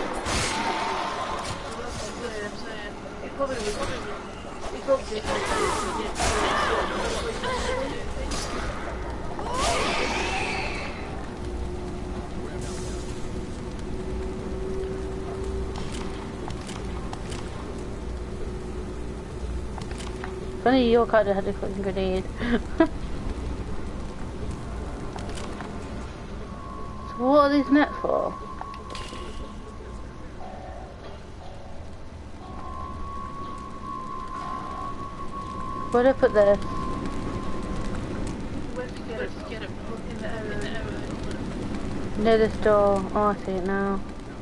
he probably was. He probably Funny your card had a fucking grenade. So what are these net for? Where did I put this? where to get it in the area. Near this door. Oh, I see it now.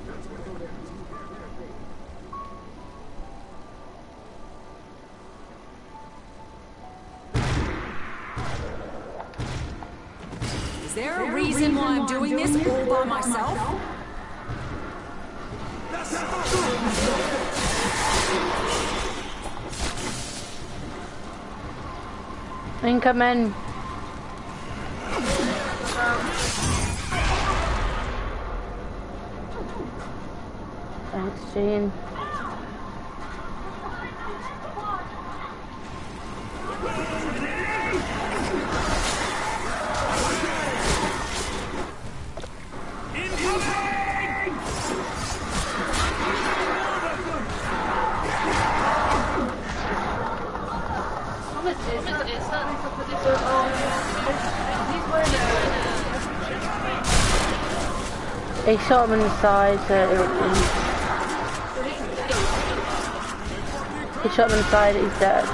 Is there a reason why I'm doing this all by myself? Incoming. Thanks, Jean. He shot him in the side, so he shot him in the side, he's dead.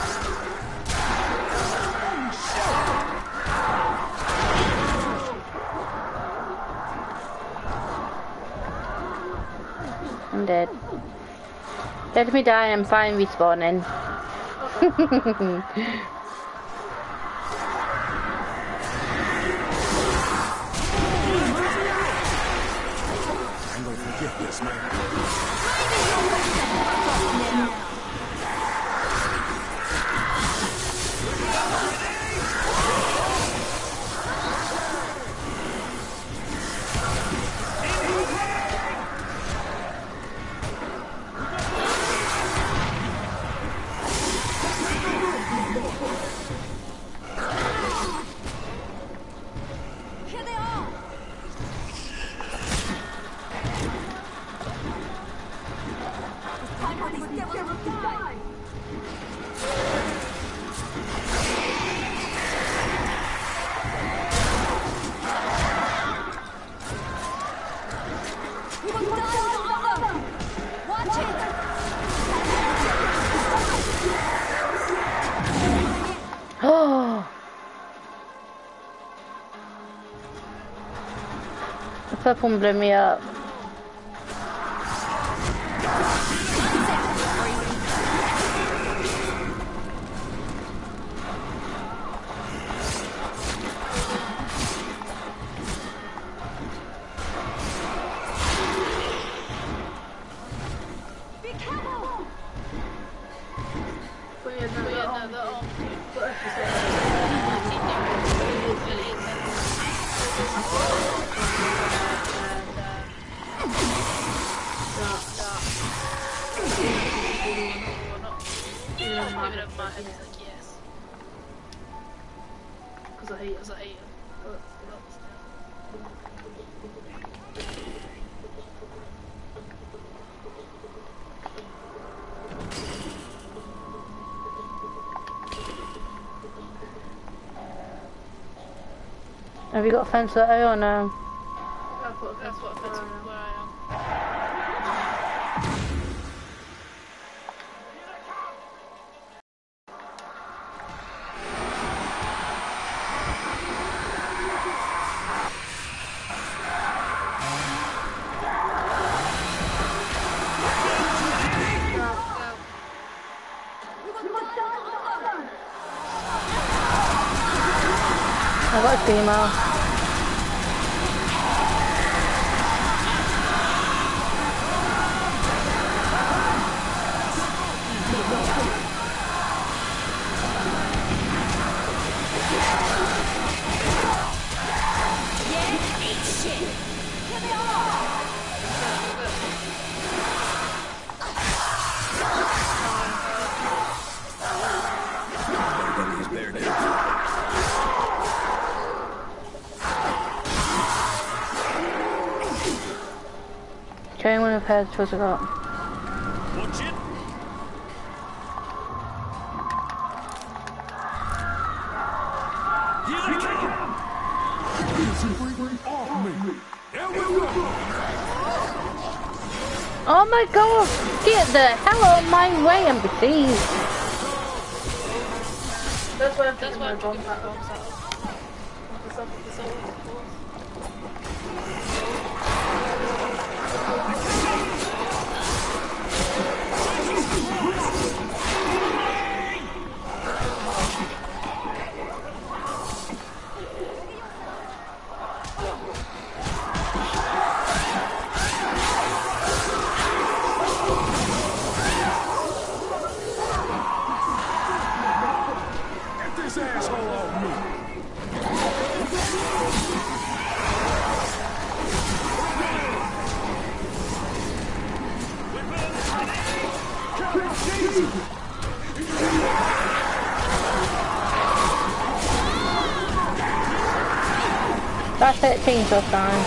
I'm dead. Let me die, I'm fine respawning. Yes, man. Here they are! It's time for these devils to die! We will die together! Watch it! Oh! The purple one blew me up. Be careful! But yeah, no, but as you said, my head is like, yes. Because I hate him. But, Have you got a fence that way or no? That's what a fence where I am. I got a female. Okay, one of her was I got. Watch it. Here they come. Here we go. Oh my god! Get the hell out of my way, NPCs! That's why I'm taking my bombs out. That's 13 so far.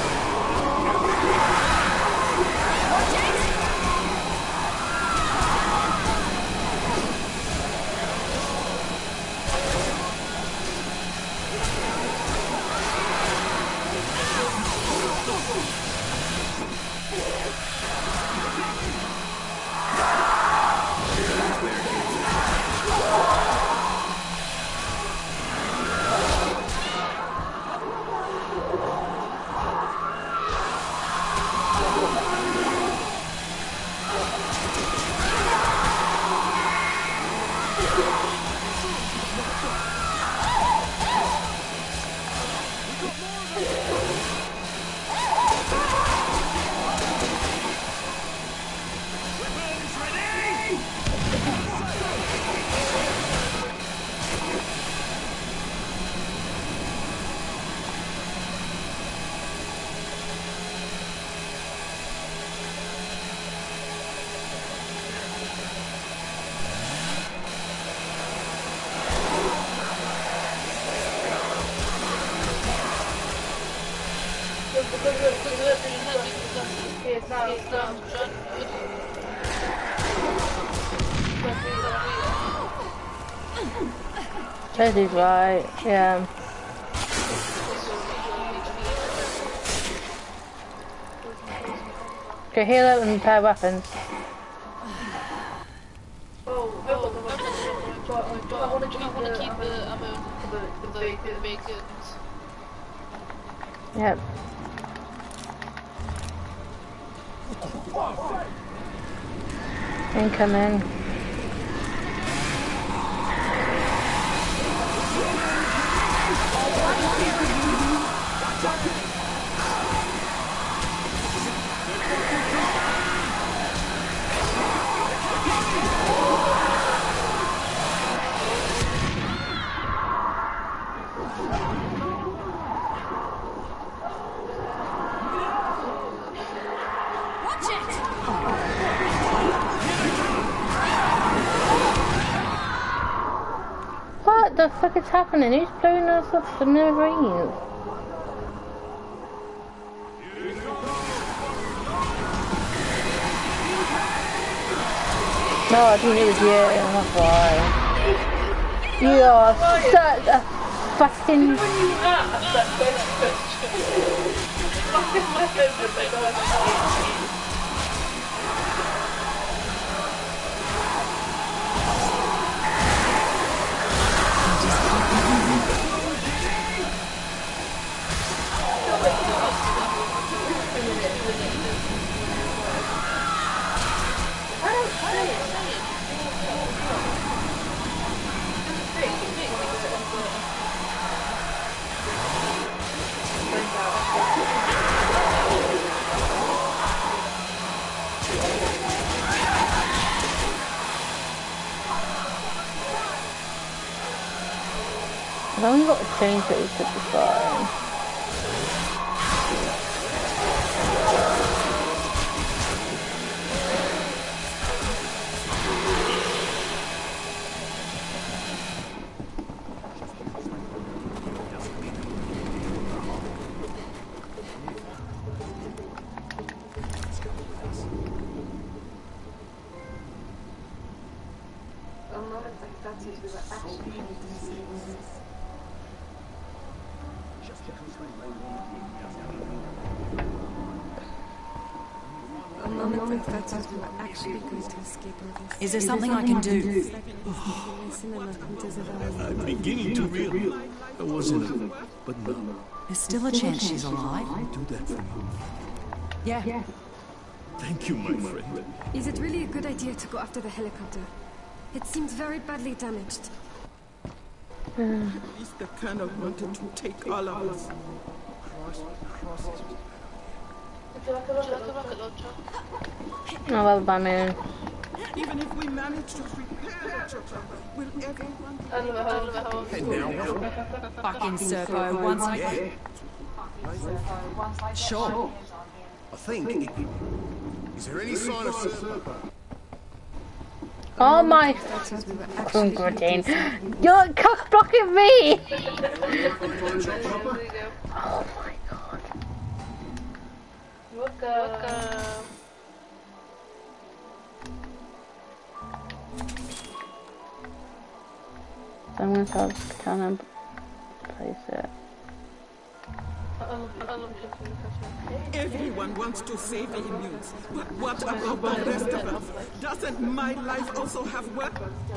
Teddy's right, yeah. Okay, heal up and repair weapons. I want to keep the ammo for the bacons. Yep. Incoming. happening? Who's blowing us off the marines? No, I didn't. It was you. That's why. You are such a fucking. When you asked that question, back in my head was like, oh, I've only got to change it, it should be fine. A moment like that is we were actually going to see this. A moment like that is we were actually going to escape all this. Is there something I can do? I'm beginning to realize I wasn't, but no. There's still a chance she's alive. I'll do that for you. Yeah. Thank you, my friend. Is it really a good idea to go after the helicopter? It seems very badly damaged. At least the colonel wanted to take all of us. would you like a rocket launcher? Oh, well, Batman. Even if we manage to repair the chopper, will everyone... And now Fucking Serpo, once I... Sure. I think. Is there any sign of support? Oh my fucking routine. You're cock blocking me! Oh my god. Welcome. I'm gonna tell this katana and place it. Everyone wants to save the immunes, but what about the rest of us? Doesn't my life also have work?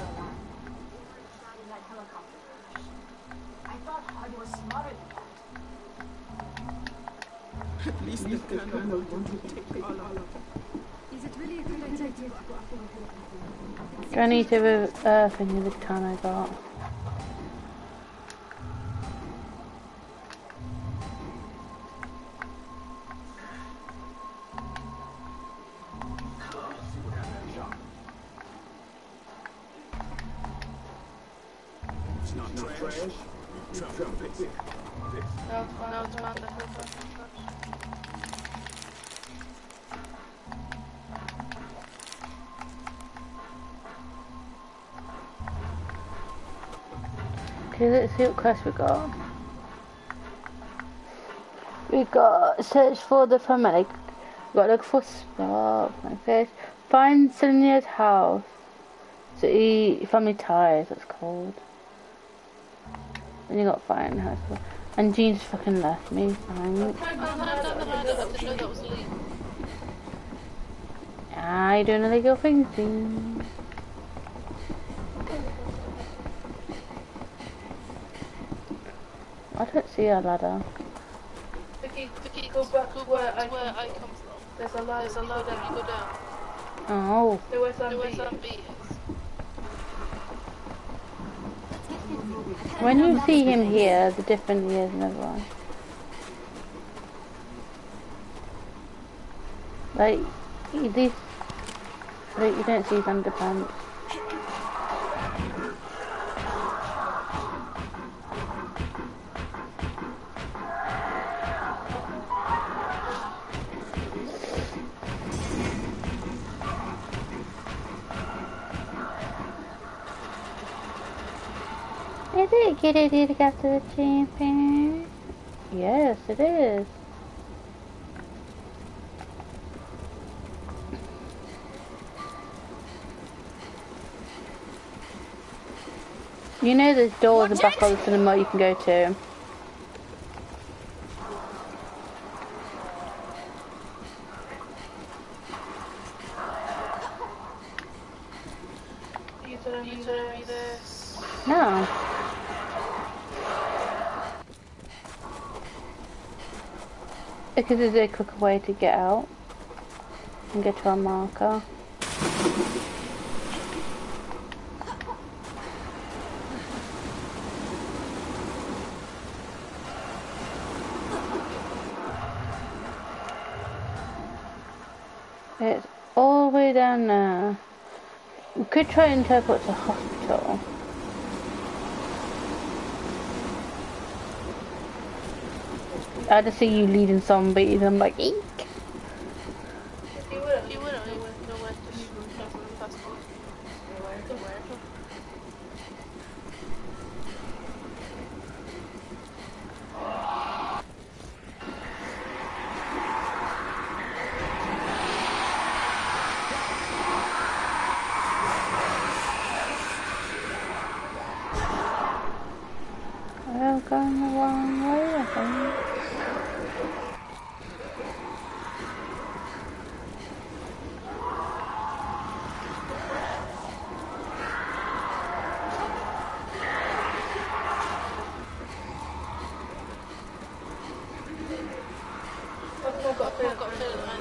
At least the colonel wanted to take all of us. Is it really a good idea to... Do I need to thingy the katana I got? No, it's not the Okay, let's see what quest we got. We got search for the family. We got look for spot. Okay, find Sylvia's house. So family ties. That's called. And you got find house. And Jean just fucking left me. Thanks. I doing illegal things, Jean. I don't see a ladder. Vicky, go back to where I come from. There's a ladder, you go down. Oh. Where's that B? When you see him here, the different he is and everyone. Like, these, like, you don't see his underpants. Is it Get it to capture the champion. Yes, it is. You know there's doors at the back of the cinema you can go to. You telling me this? No. Because there's a quicker way to get out and get to our marker. It's all the way down there. We could try and teleport to the hospital. I just see you leading zombies. I'm like, eek. You wouldn't know when to shoot the passport. I'm going the wrong way, I think. I've got a feeling I know.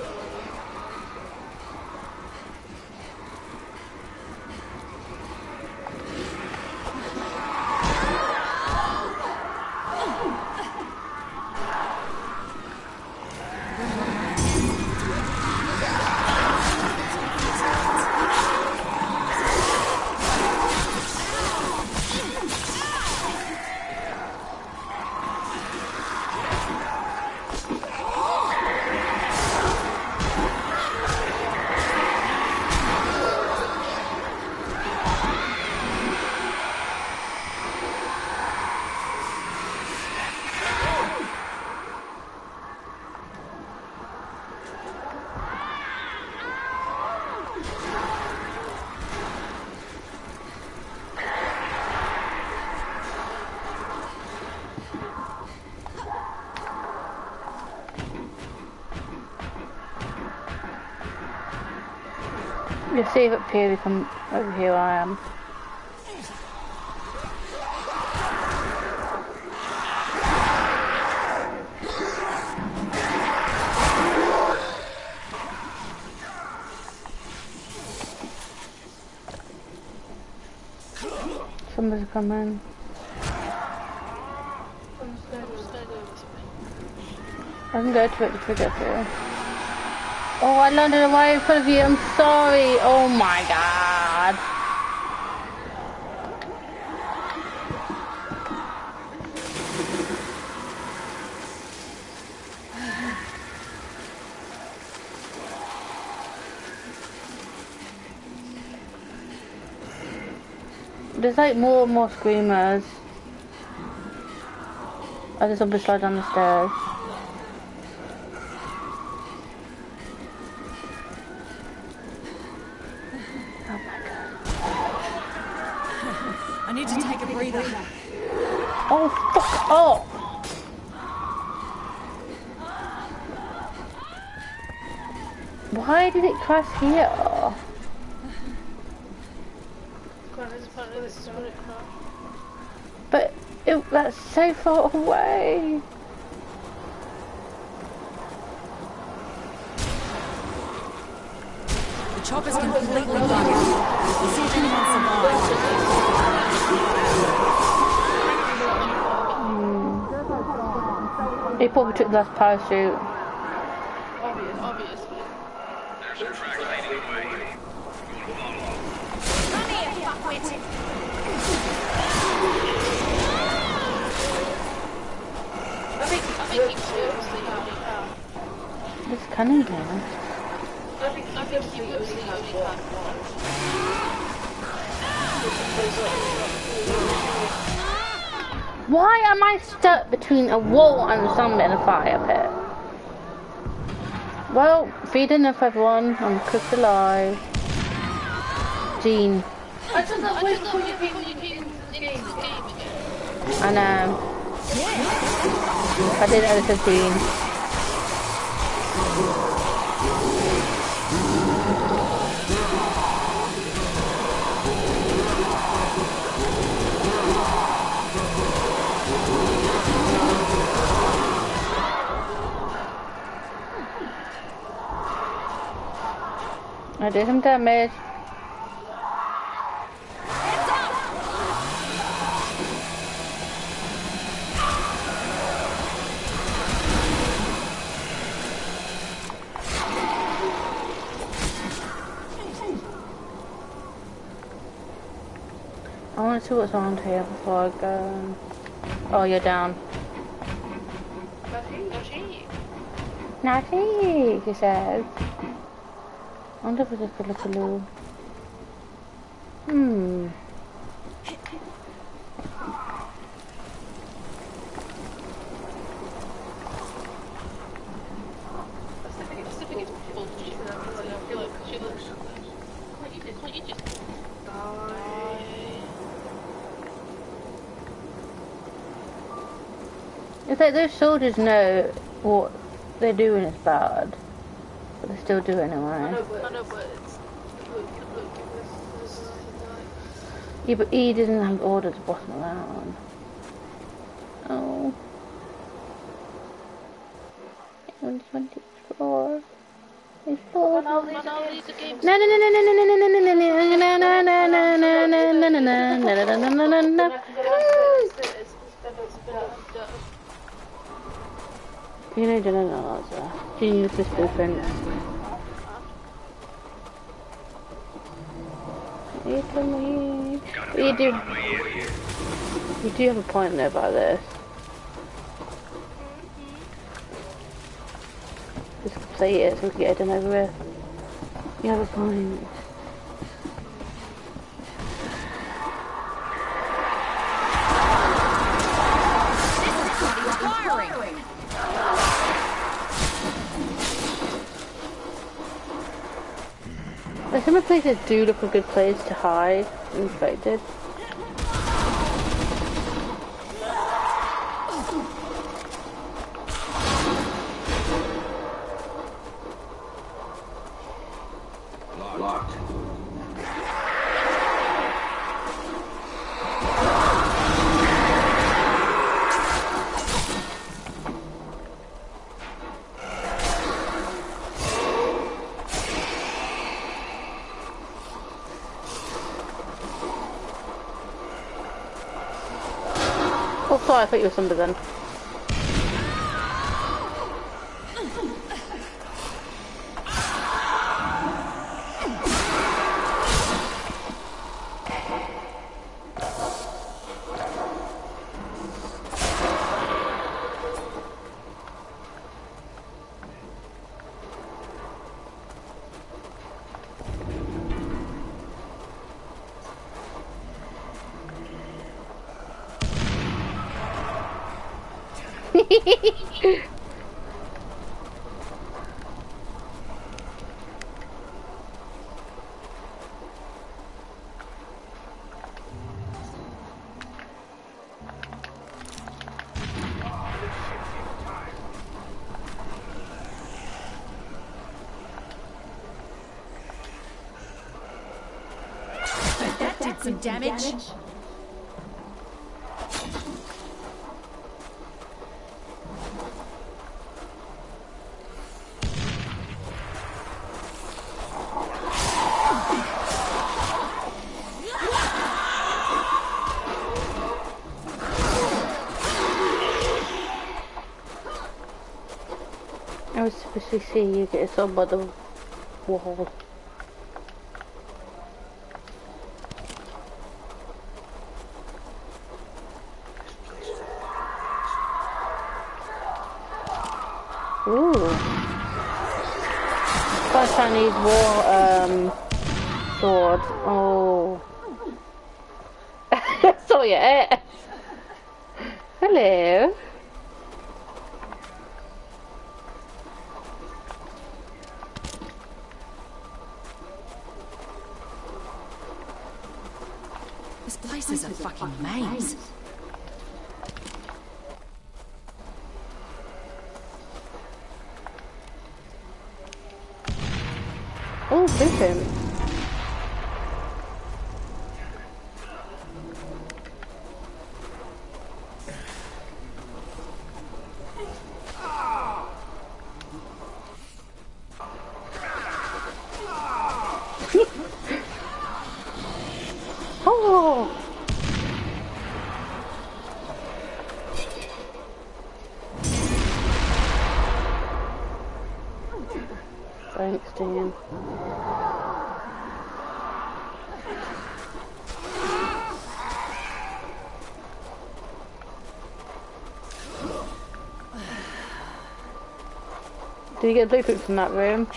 You'll see if up here we come over here I am. Somebody's coming. I can go to it to get through. Oh, I landed right in front of you. I'm sorry. Oh my god. There's like more and more screamers. I just want to slide down the stairs. I need to take a breather. Oh, fuck off! Why did it crash here? But that's so far away. The chopper's completely bugged. We'll see if anyone survives. They probably took the last parachute. Obviously. There's a track leading away. Come here, fuckwit! I think he seriously only had. It's cunning down. I think he seriously only had one. Why am I stuck between a wall and a zombie and a fire pit? Well, feed enough everyone. I'm cooked alive. Jean. I took that way before you came into the game again. I know. I did it at 15. I did some damage. I want to see what's around here before I go. Oh, you're down. Naughty, she says. I wonder if it's a look a little. It's like those soldiers know what they're doing is bad, but they still do it anyway. I know, but it's... Yeah, but he doesn't have orders to boss him around. Oh. 124. Explore. No, no, no, no, no, no, no, no, no, no, no, no, no, no, no, no. You know, don't know that. Genius is different. You do have a point there about this. Just say it so we can get it done over with. You have a point. Like some of the places do look a good place to hide, infected. Locked. Oh, sorry, I thought you were somebody then. That did some damage. I was supposed to see you get us on by the wall. Ooh. Got a Chinese war sword. Oh. Saw your ass. Hello. This place is a fucking maze. Oh, different. Oh! Thanks, Dan. Did you get a blueprint from that room?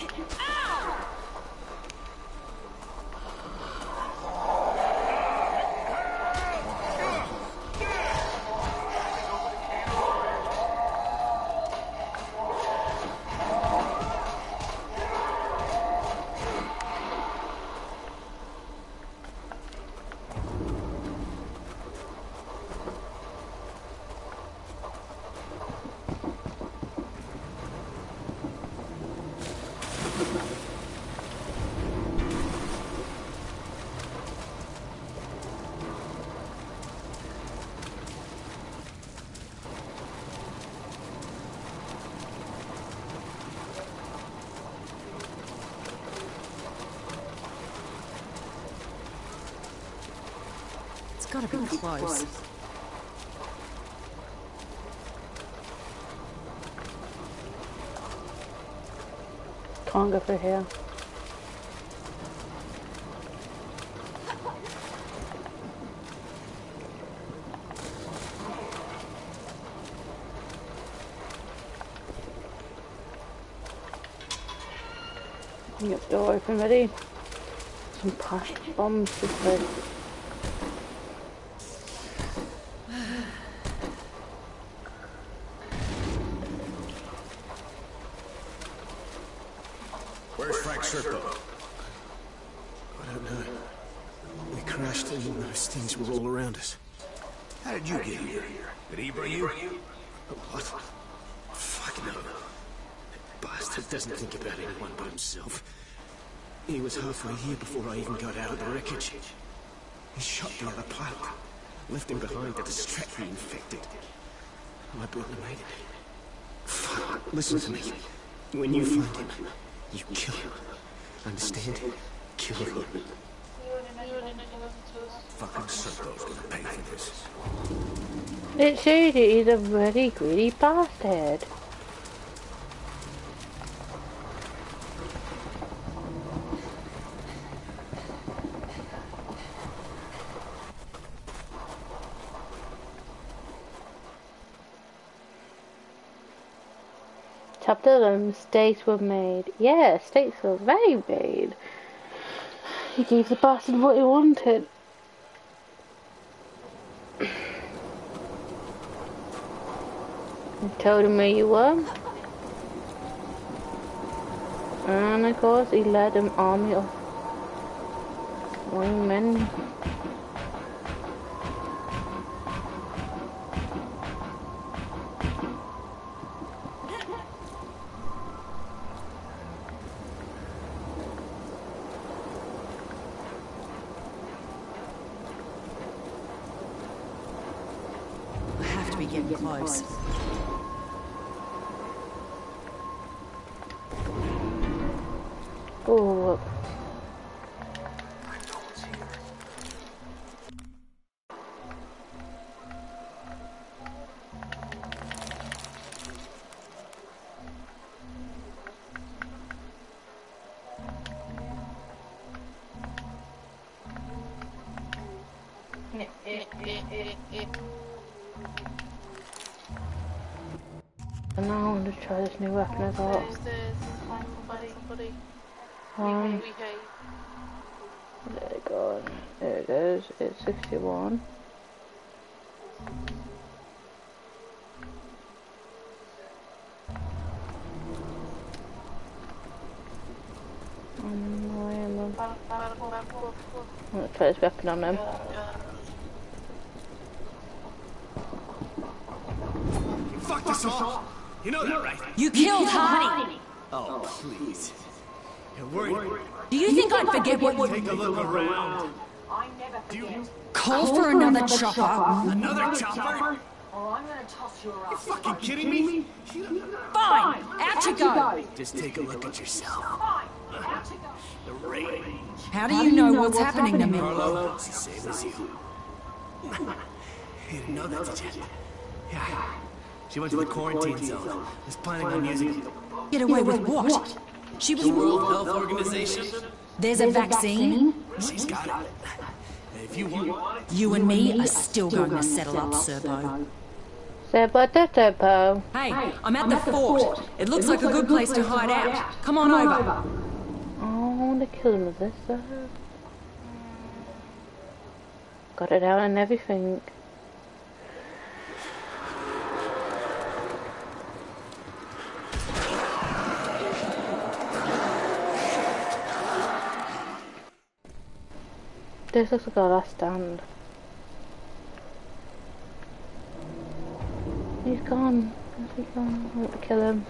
It's gotta be close. Can't go through here. You get the door open ready. Some past bombs to play. Where's Frank Serpo? I don't know. We crashed in and those things were all around us. How did you get here? Did he bring you? What? Fuck no. That bastard doesn't think about anyone but himself. He was halfway here before I even got out of the wreckage. He shot the other pilot, left him behind to distract the infected. I barely made it. Fuck, listen to me. When you find him, you kill him. Understand? Kill him. Fucking Serpo's gonna pay for this. It shows you he's a very greedy bastard. Chapter 11, mistakes were made. Yeah, mistakes were very made. He gave the bastard what he wanted. You told him where you were. And of course he led an army of wingmen. I have to be getting close. Oh, and now I want to try this new weapon I got. There it goes. There it goes. It's 61. Let's try this weapon on him. Fuck this all. You know that, right? You killed Hardy! Oh, please. You're worried. Do you think I'd forget what you... Take a look around. Do you... Call for another chopper? Another chopper? You fucking kidding me? Fine! Out you go! Just take a look at yourself. The range. How do you know what's happening to me? Carlo, it's the same as you. You didn't know that, did you? Yeah. She went to the quarantine zone. Was planning on using it. Get away with what? She was... The World Health Organization? There's a vaccine? She's got it. If you want it. You and me are still going to settle up, Serpo. Serpo. Hey, I'm at the fort. It looks like a good place to hide out. Come on over. Oh, I want to kill him with this. Got it out and everything. This looks like our last stand. He's gone. Where's he gone? I want to kill him.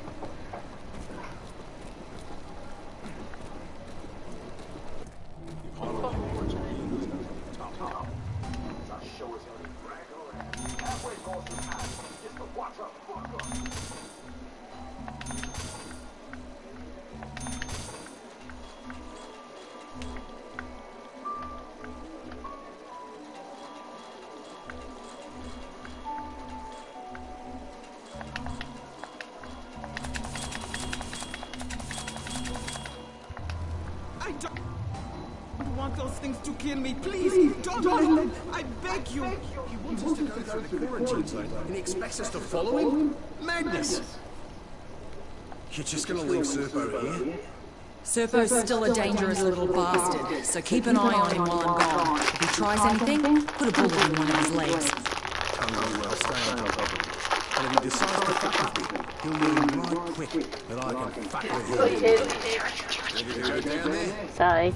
I don't want those things to kill me. Please, don't let them. I beg you. He wants us to go through the quarantine zone, and he expects us to follow him? Madness! You're just gonna leave Serpo here? Serpo's still a dangerous little bastard, so keep an eye on him while I'm gone. If he tries anything, put a bullet in one of his legs. Can't go well, stay on top of him. And if he decides to fuck with me, he'll learn right quick that I can fuck with him. Ready to go down there? Sorry.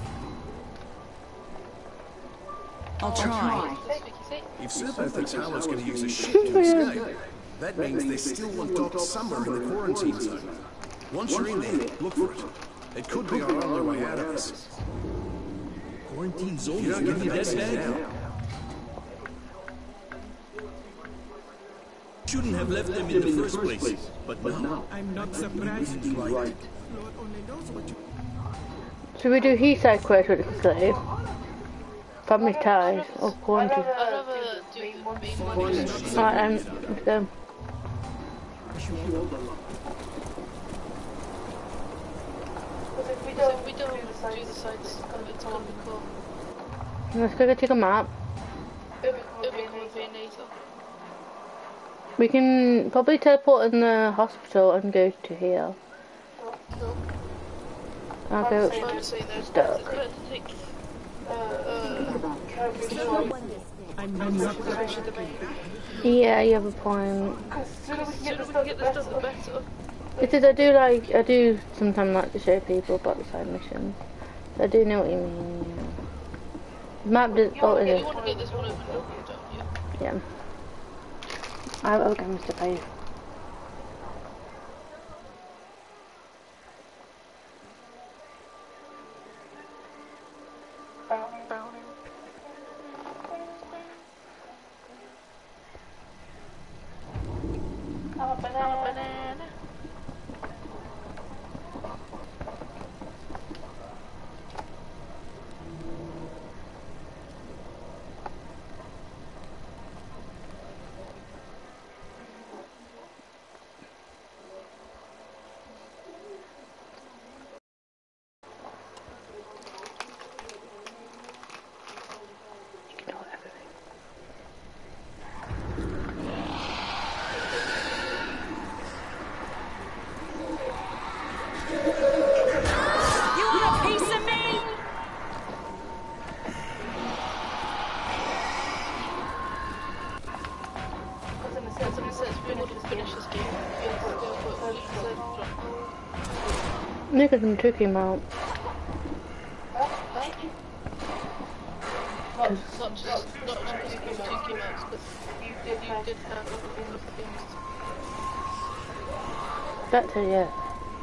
I'll try. If Serpo thinks Harlow's gonna use a ship to escape, that means there's still one docked somewhere in the quarantine zone. Once you're in there, look for it. It could be our only way out of this. Quarantine zone You is don't get really the that vaccine bad? now. Shouldn't have left them in the first place. But now... I'm not surprised. Right. Lord only knows what you... Should we do his side quest really quickly? Family ties or quarantine? Alright, let's go. If we don't do the sides, it's gonna be cool. Let's go take a map. It'll be cool being later. We can probably teleport in the hospital and go to here. Cool. I'll go Stuck. I'm not surprised. Yeah, you have a point. Sooner we can get this done, the better. It is, I do sometimes like to show people about the side missions. So I do know what you mean. The map does, oh it You is. want to get this one open, don't you? Yeah. I'll go Mr. Pave. Banana. Look at them took him out. because not just because you came out, because you did have a couple of things. that's it, yeah.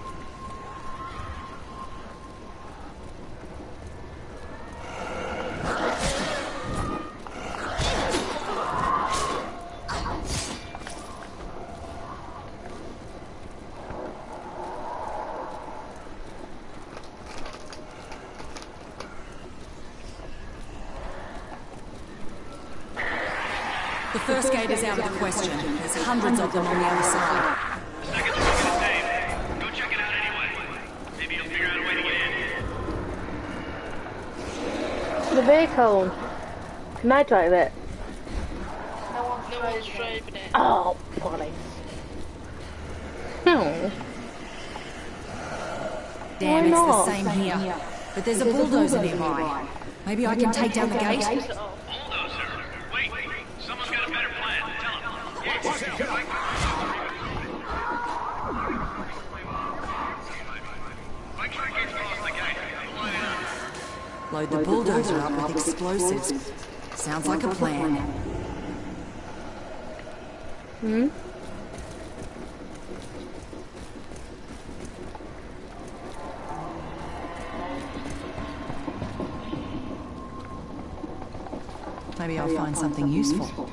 The first gate is out of the question. There's hundreds of them on the other side. Second look at Dave. Go check it out anyway. Maybe you'll figure out a way to get in. The vehicle. Can I drive it? No one's driving it. Oh, bollocks. No. Damn, it's the same here. But there's a bulldozer nearby. Maybe I can take down the gate? Bulldozer. Wait. Someone's got a better plan. Tell him. Make sure he gets past the gate. Line it up. Load the bulldozer up with explosives. Sounds like a plan. Hmm? Maybe I'll find something useful.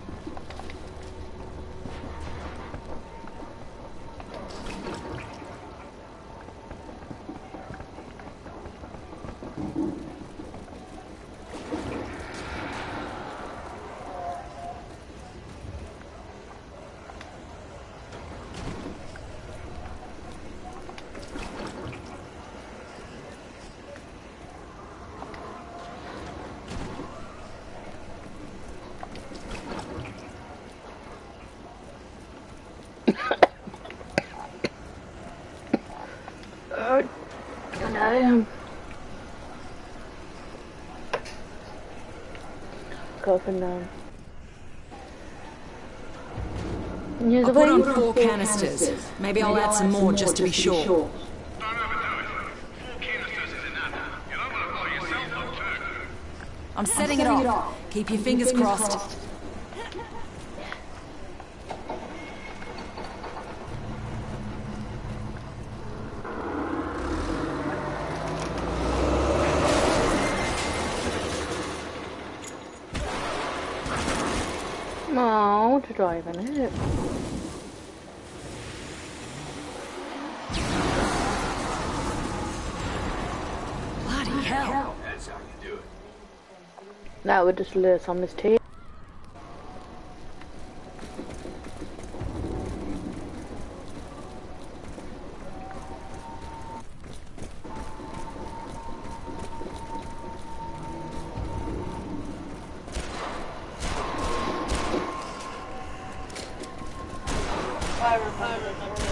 No. Go for now. I'll put on 4 canisters. Maybe I'll add some more just to be sure. Don't overdo it. 4 canisters is enough. You don't want to blow yourself up too. I'm setting it off. Keep your fingers crossed. Oh, to drive in it. Bloody hell. That's how you do it. That would just lure some of his teeth. I remember.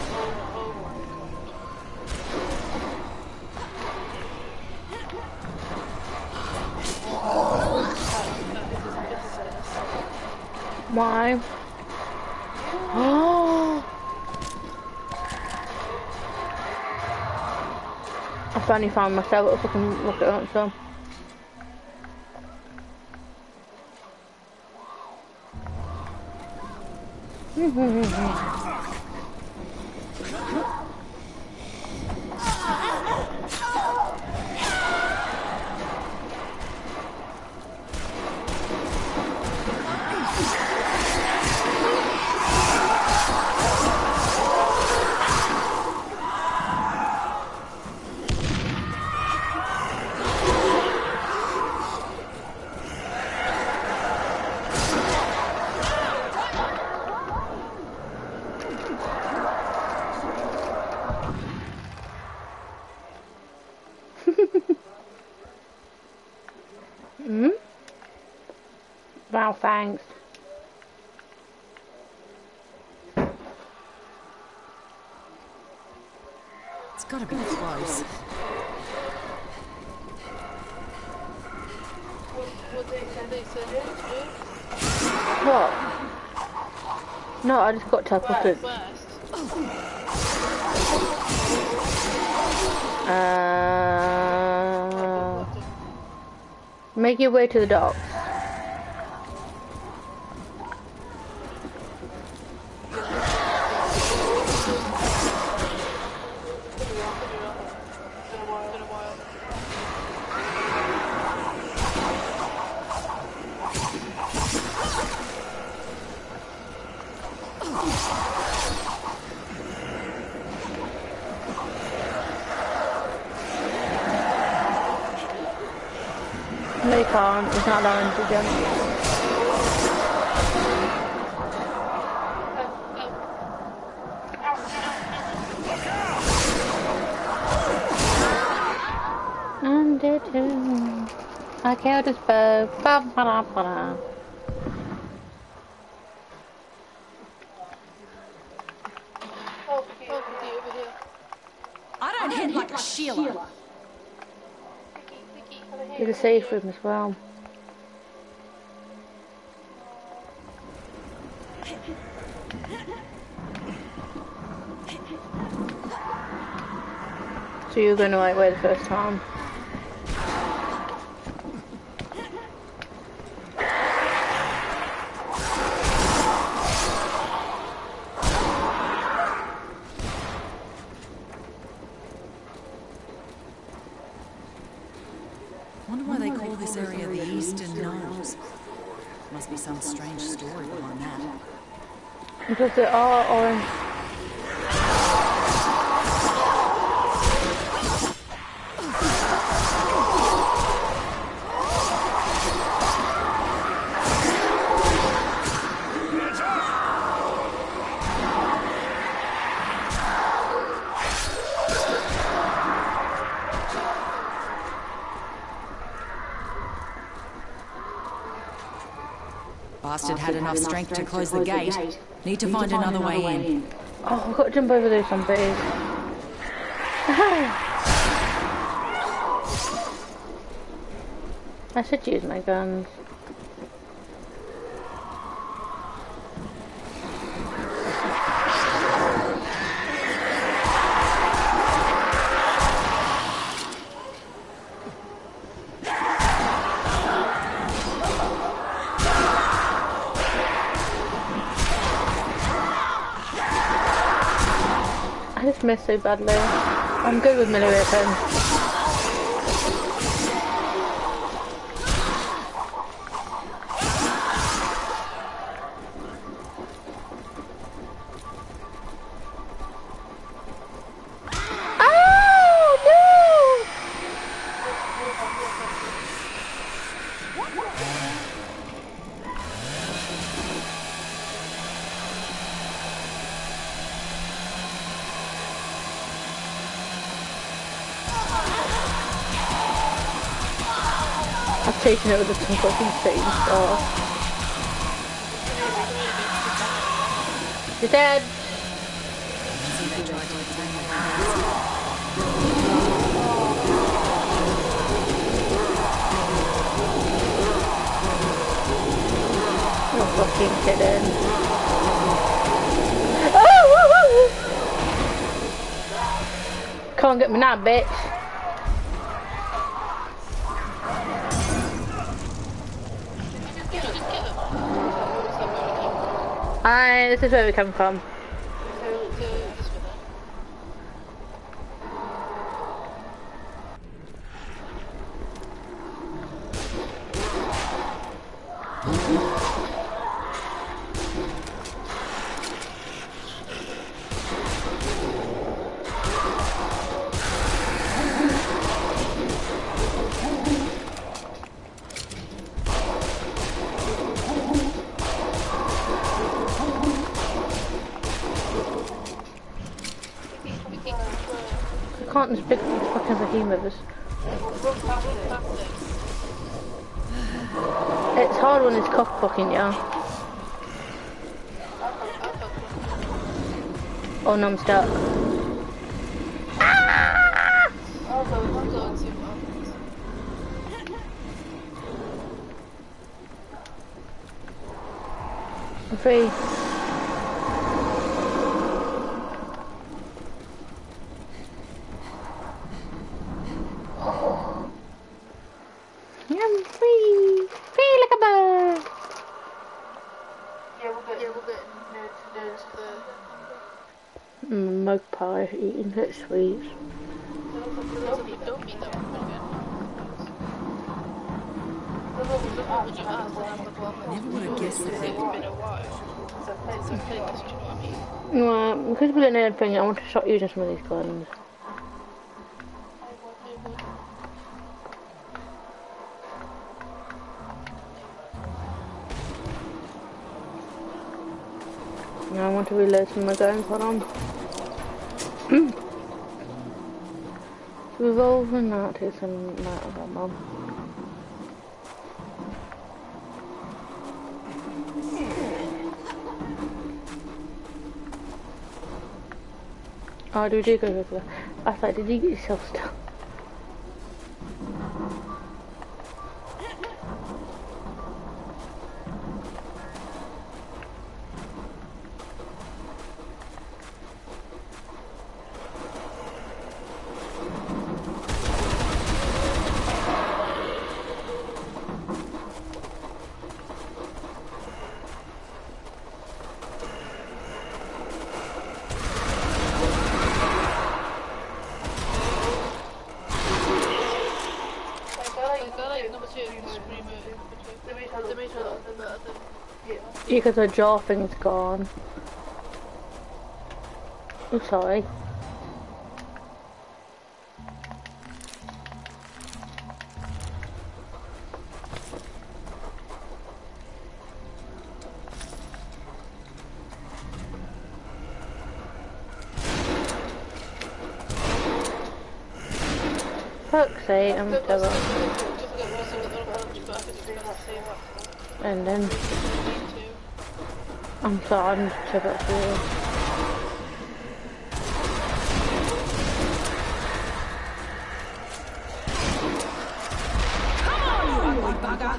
Why? Oh! I finally found myself if I can look at it, so. Wow, thanks. It's gotta be close. What they said What? No, I just got teleported. first. Make your way to the docks. No, you can't. It's not allowing to jump. And did him. I killed his bow. Ba-ba-da-ba-da. I don't hit like a Sheila. There's a safe room as well. So you're going the right way the first time. Wonder why they call this area the Eastern Nose. Must be some strange story behind that. Because they are orange. Bastard had enough strength to close the gate. Need to find another way in. Oh, I've got to jump over those zombies. I should use my guns. I just missed so badly. I'm good with melee weapons. I've taken it with a fucking Satan star. You're dead! You're fucking kidding. Oh! Can't get me now, bitch. This is where we come from. I can't just pick these fucking behemoths. It's hard when it's cock fucking you. Oh no, I'm stuck. I'm free. I'm free. Free like a bird. Yeah, we'll get there's the Magpie eating her sweets. don't be that one Never would have guessed that. It's been a while. It's okay, do you know what I mean? Well, because we didn't know anything, I want to start using some of these guns. Now I want to reload some of my guns, hold on. Revolver, that takes some amount of ammo. Oh, do go over there. I was like, did you get yourself stuck? Because her jaw thing's gone. I'm sorry. Fuck's sake, I'm terrible. And then I'm sorry, I'm just about to. Come on, you ugly bugger!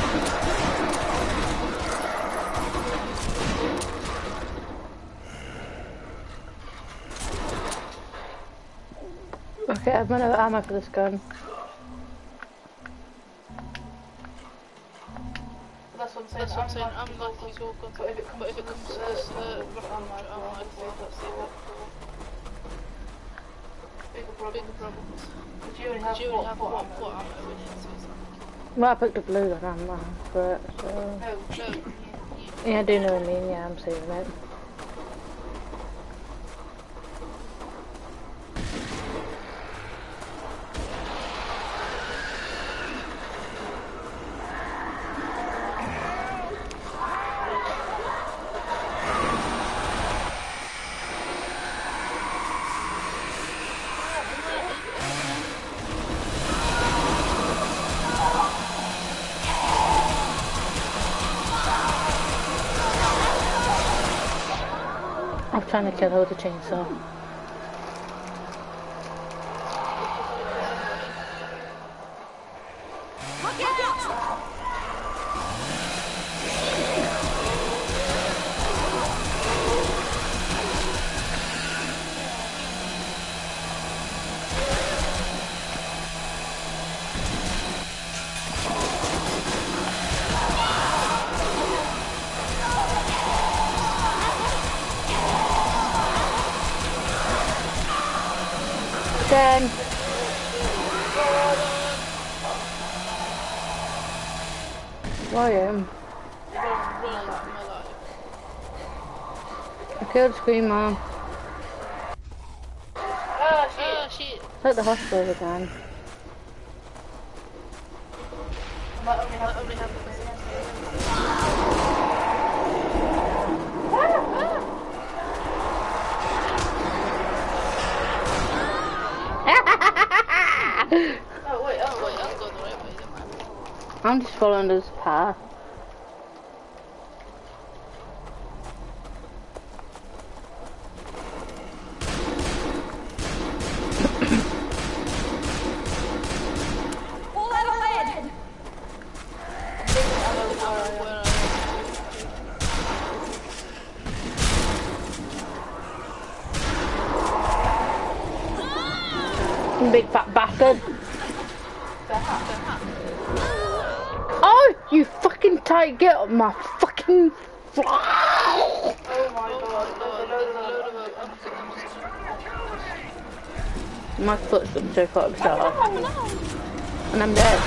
Okay, I've run out of ammo for this gun. That's what I'm saying. I'm not going to walk on, but if it comes to this, rough ammo, let's see what. Bigger problems. Because you only have what ammo with it, so it's like... Well, I picked up blue gun ammo for it, so... No. Yeah, I do know what I mean, yeah, I'm saving it. I'm trying to kill her with a chainsaw. Look out! Then William, I killed Scream Mom. Oh shit! It's at the hospital again. Might only have Oh wait, I'm going the right way, don't mind. I'm just following this path. All out ahead! Big fat bastard. Oh, you fucking tight, get up my fucking... Oh my god, there's a load of My foot's up so far upstairs. And I'm dead.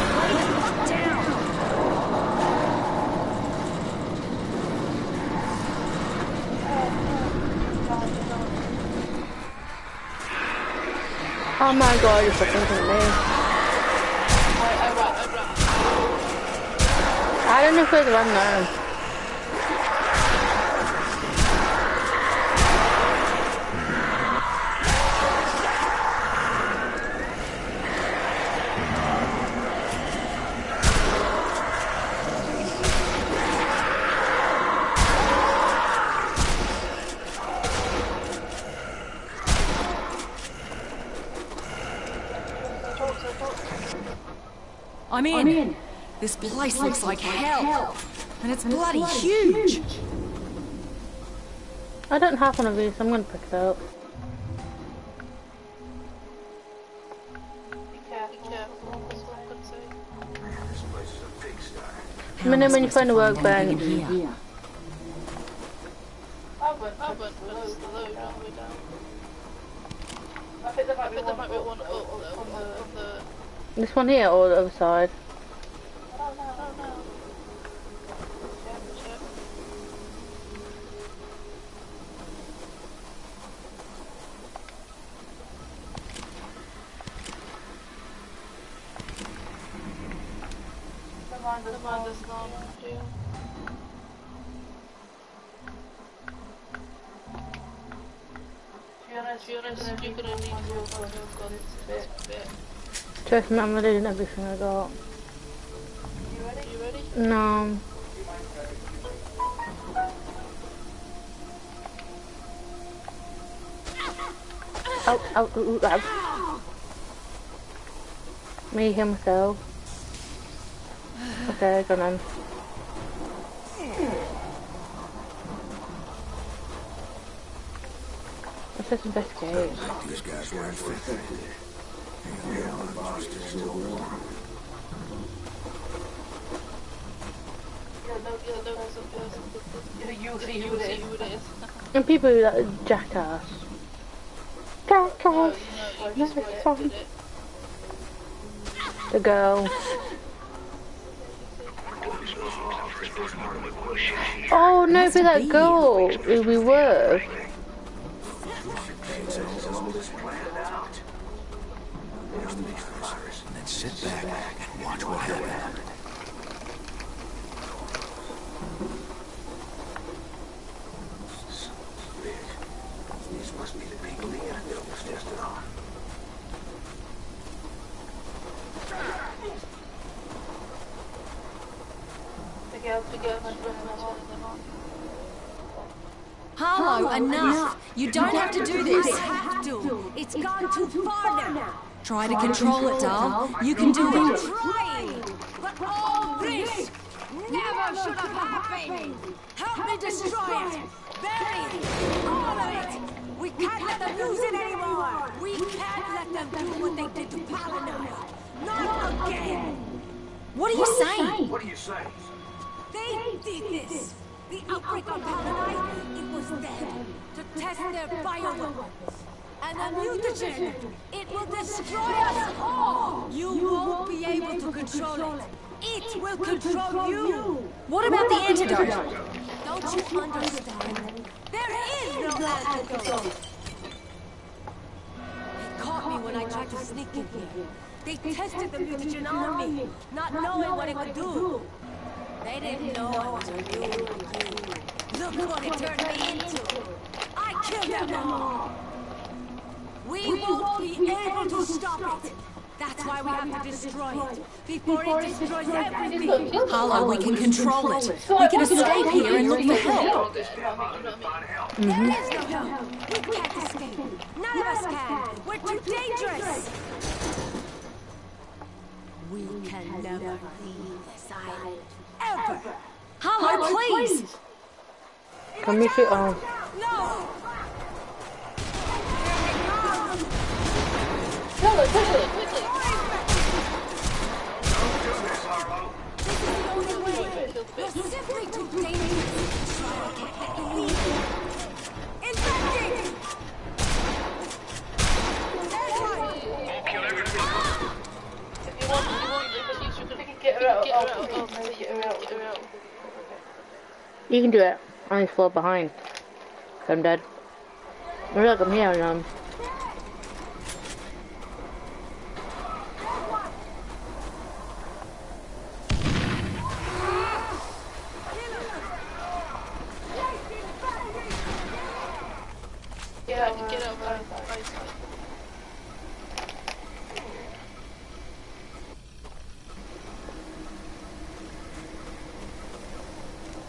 Oh my god, you're fucking kidding me. I don't know if there's one now. I'm in. This place looks like hell. And it's bloody huge. I don't have one of these, I'm gonna pick it up. And then when you find a workbench. Here. I went below, all the way down. I think there might be one up on the... This one here or the other side? Oh no. The mind is gone. To be honest, you're gonna need your guns. Trust me, I'm reading everything I got. You ready? No. Ow. Me, heal myself. Okay, go on. Let's just investigate. These guys were infected. You see who it is. And people that are jackass. Jackass! You just fun. The girl. Oh no, but that girl who we were. And then sit back and watch what happens. This must be the people the antidote was tested on. Harlow, enough! You don't have to do this! Have to. It's gone too far now. Try to control it, Dal. You can do it. Trying, but all this never should have happened. Help me destroy it. Bury it. All of it. We can't let them lose it anymore. We can't let them do what they did to Paladin. Not again. What are you saying? What do you say? They did this. The outbreak on Paladin, it was them to test their bioweapons. And the mutagen, it will destroy us all! You won't be able to control it. It will control you! What about the antidote? Don't you understand? There is no antidote! They caught me when I tried to sneak in here. They tested the mutagen on me, not knowing what it would do. They didn't know I was a new like you. Look what it turned me into! I killed them all! We won't be able to stop it. That's why we have to destroy it. Before it destroys everything. Harlow, we can control it. We can escape here and look for help. There is no help. We can't escape. None of us can. We're too dangerous. We can never leave this island. Ever. Harlow, please! Can we shoot? Oh. No! Kill it, quickly! This is the only way. You're simply too dangerous. I can't let you leave. Infecting! There's one! Kill everything. If you want, you can get her out. Get her out. You can do it. I just fall behind. I'm dead. Look, I'm here and Get out.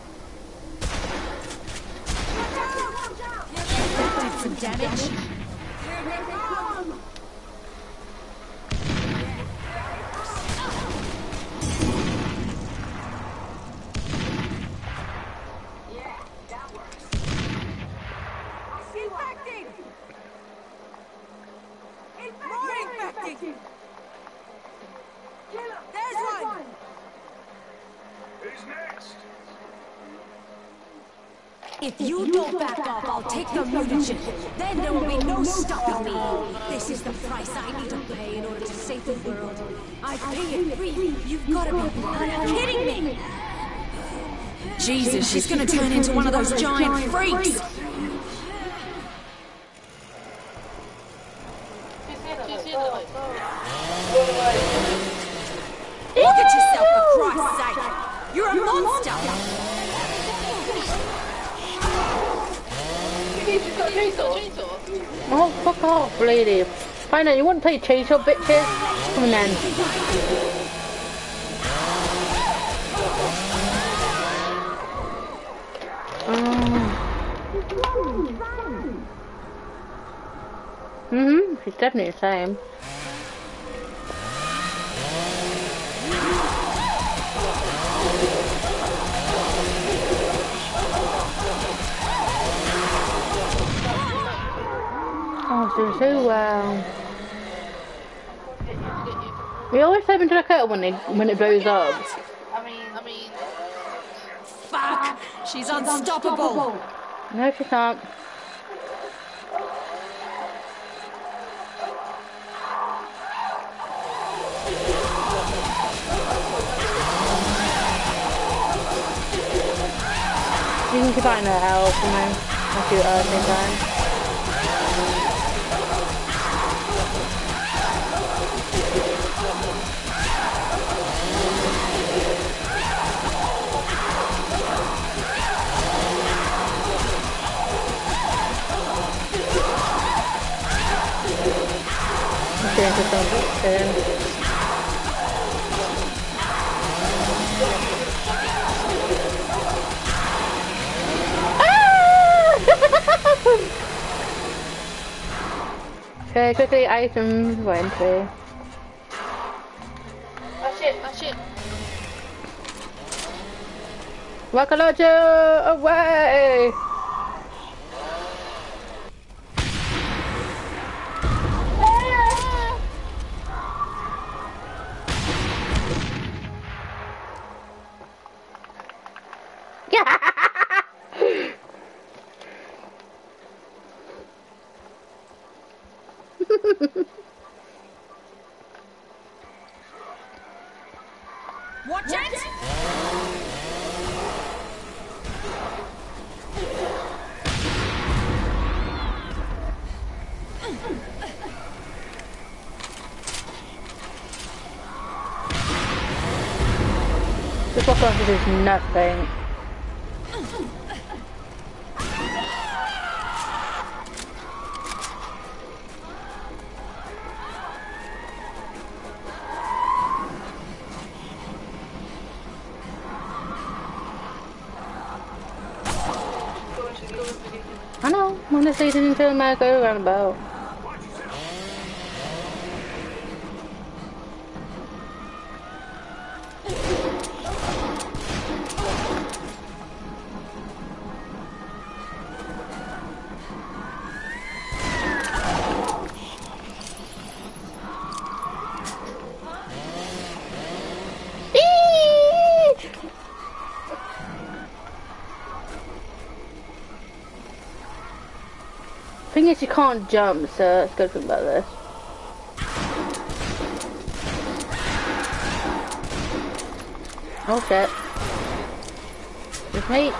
Did some damage. looking! There's one! Who's next? If you don't back off, I'll take the mutagen. Then there will be no stopping me. This is the price I need to pay in order to save the world. I pay it freely. You've got to be kidding me! Jesus, she's gonna turn into one of those giant freaks! Look at yourself, for Christ's sake! You're a monster! Oh, fuck off, lady. Fine then, you want to play chainsaw, bitches? Come on then. She's definitely the same. Oh, she's so well. We always have into the curtain when it blows up. I mean. Fuck! She's unstoppable! No, she can't. You can keep finding her help, and then I'll shoot her at the same time. Doing something. Okay, quickly items inventory. Oh shit. Wakalaja away! Watch it! The fuck off is nothing. I know, when this leads into a go roundabout. Thing is, you can't jump, so it's good thing about this. Oh shit. With me.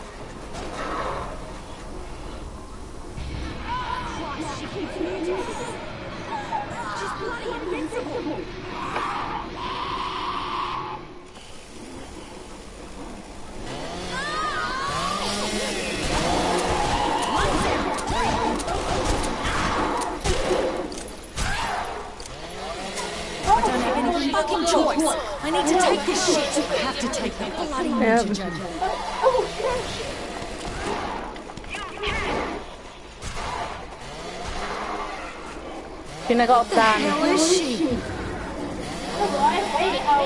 She's bloody invincible! Fucking choice! I need to take this shit! I have to take the bloody mutagen. I got a plan. Who is she? I hate how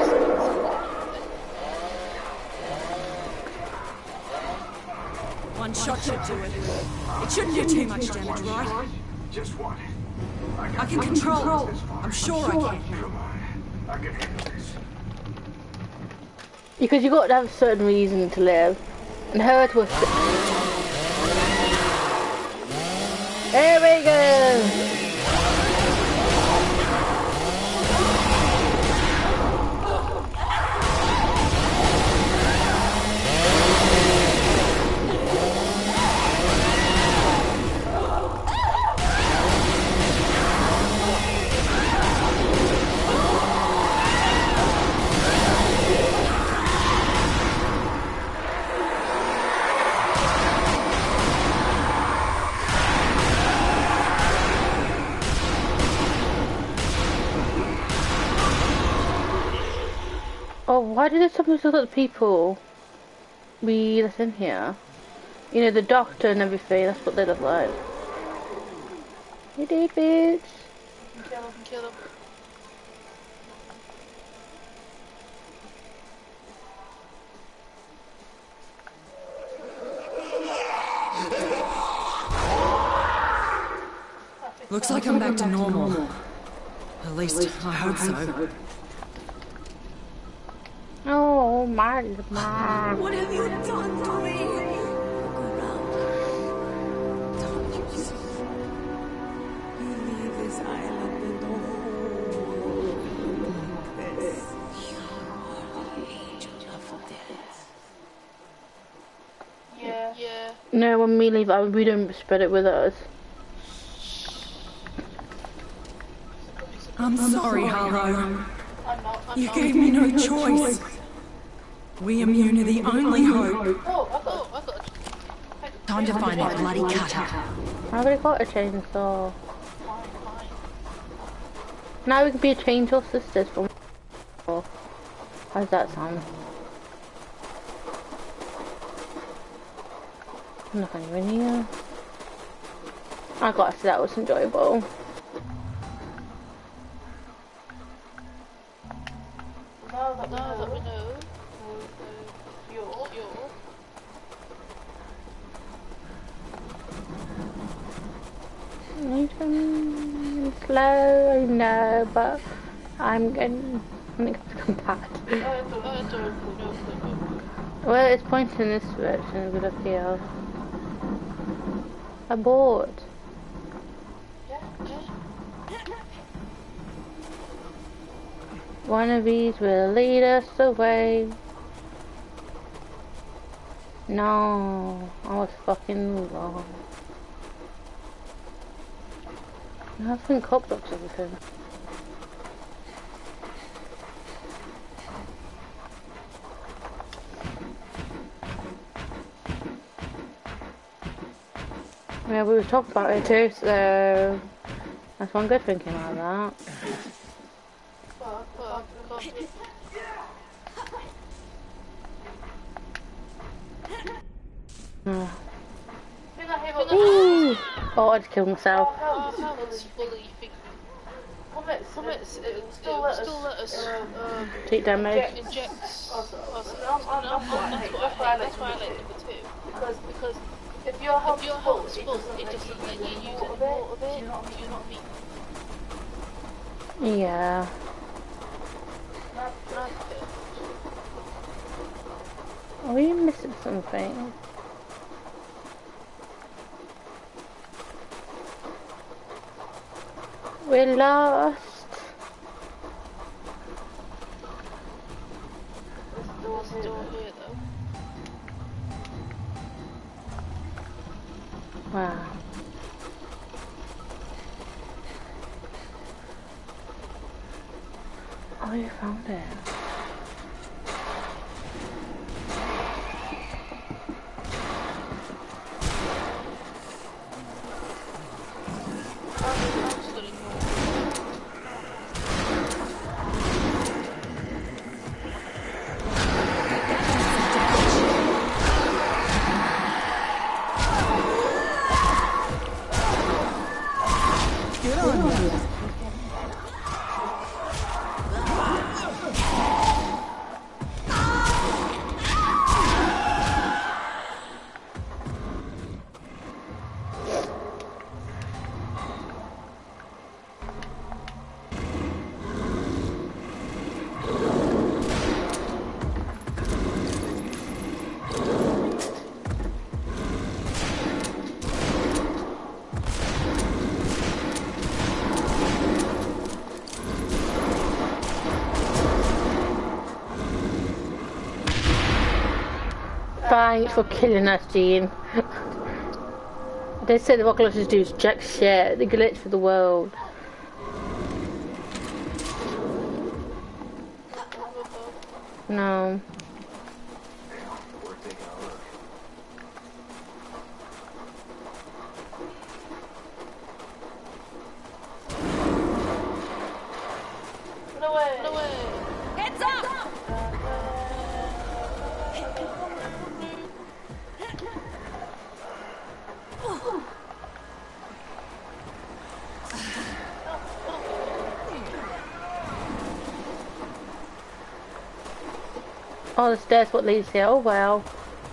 One One shot should do it. It shouldn't do too much damage, right? Just what? I can control it. I'm sure I can. Come on. I can handle this. Because you got to have a certain reason to live. And hers was... There we go! Oh, why did it suppose look like the people we let in here? You know, the doctor and everything, that's what they look like. You did, bitch. Kill him. Looks like I'm back to normal. At least I hope so. Oh, my mom. What have you done to me? Look around. Don't you see? You leave this island and the whole world like this. You are the angel of death. Yeah. No, when we leave, we don't spread it with us. I'm sorry, Harlow. You gave me no choice. We immune are the only hope. Oh, I got Time to find that bloody cutter. I already got a chainsaw. Now we can be chainsaw sisters from... How's that sound? Nothing in here. I gotta say that was enjoyable. Now that we know you're I'm slow, I know, but I'm going to come back. Well, it's pointing in this direction with a feel. I'm bored. One of these will lead us away. No, I was fucking wrong. I think cop looks everything. Yeah, we were talking about it too, so that's one good thing came out of that. Ooh. Oh, I just killed myself. It still let us Take damage. injects us. That's why I like number 2. Because if your health is full, it doesn't let you use any more of it. You're not weak. Yeah. Are we missing something? We're lost. There's a door here though. Wow. Oh, you found it. Thanks for killing us, Jean. They say the rocket launchers do is jack shit. They glitch for the world. No. Heads up! Oh, the stairs what leads here. Oh well.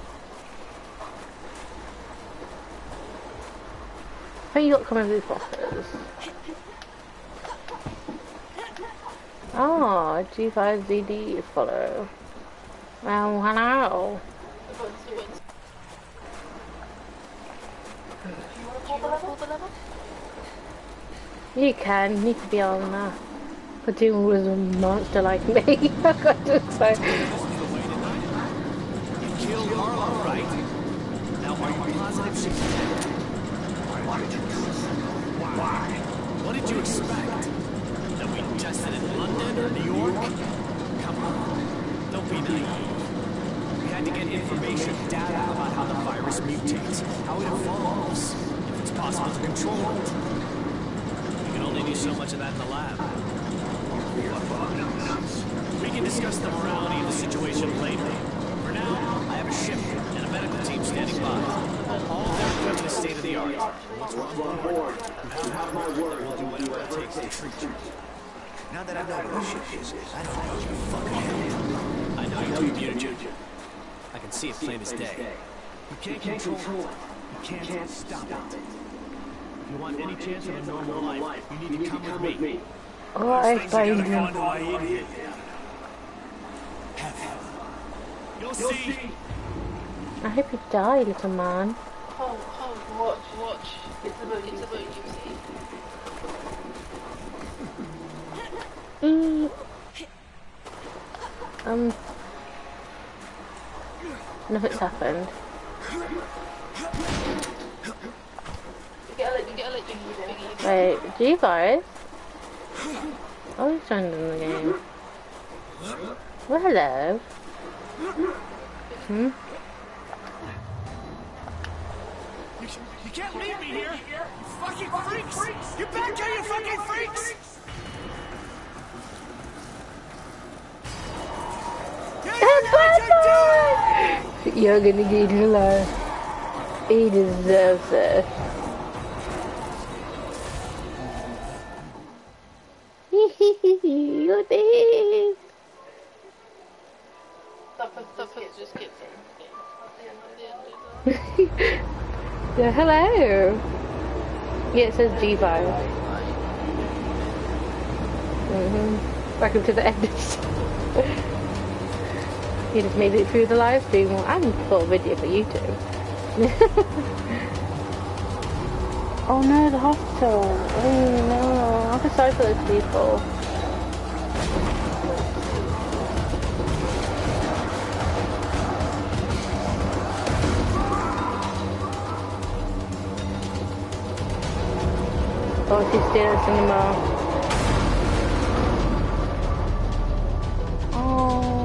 Who you got coming with these boxes? Oh, G5ZD follow. Well, hello. You can. You need to be on that. For dealing with a monster like me. I got to say. Killed Harlow, right? Now, are you positive she's dead? Why did you do this? Why? What did you expect? That we tested in London or New York? Come on, don't be naive. We had to get information, data about how the virus mutates, how it evolves, if it's possible to control it. We can only do so much of that in the lab. We can discuss the morality of the situation later. For now, I have a ship and a medical team standing by. All their equipment is state-of-the-art. Once we're on board, you have my word we'll do whatever it takes to treat you. Now that I know what this shit is, I don't know you fucking hell. I know you have a mutagen. I can see it plain as day. You can't control it. You can't stop it. If you want any chance of a normal life, you need to come with me. Oh, I find him. You'll see. I hope you die, little man. Watch. It's about you, see. Nothing's happened. You get a Wait, G-Virus? Oh, he's joined in the game. Well, hello. You can't leave me here! You fucking freaks! Get back here, you fucking freaks! You're gonna get him alive. He deserves it. You're big. Just get Yeah, hello. Yeah, it says G-Virus. Welcome to the end. You just made it through the live stream and for a video for YouTube. Oh no, the hospital. Oh no, I feel sorry for those people. Oh, she's still at cinema. Oh.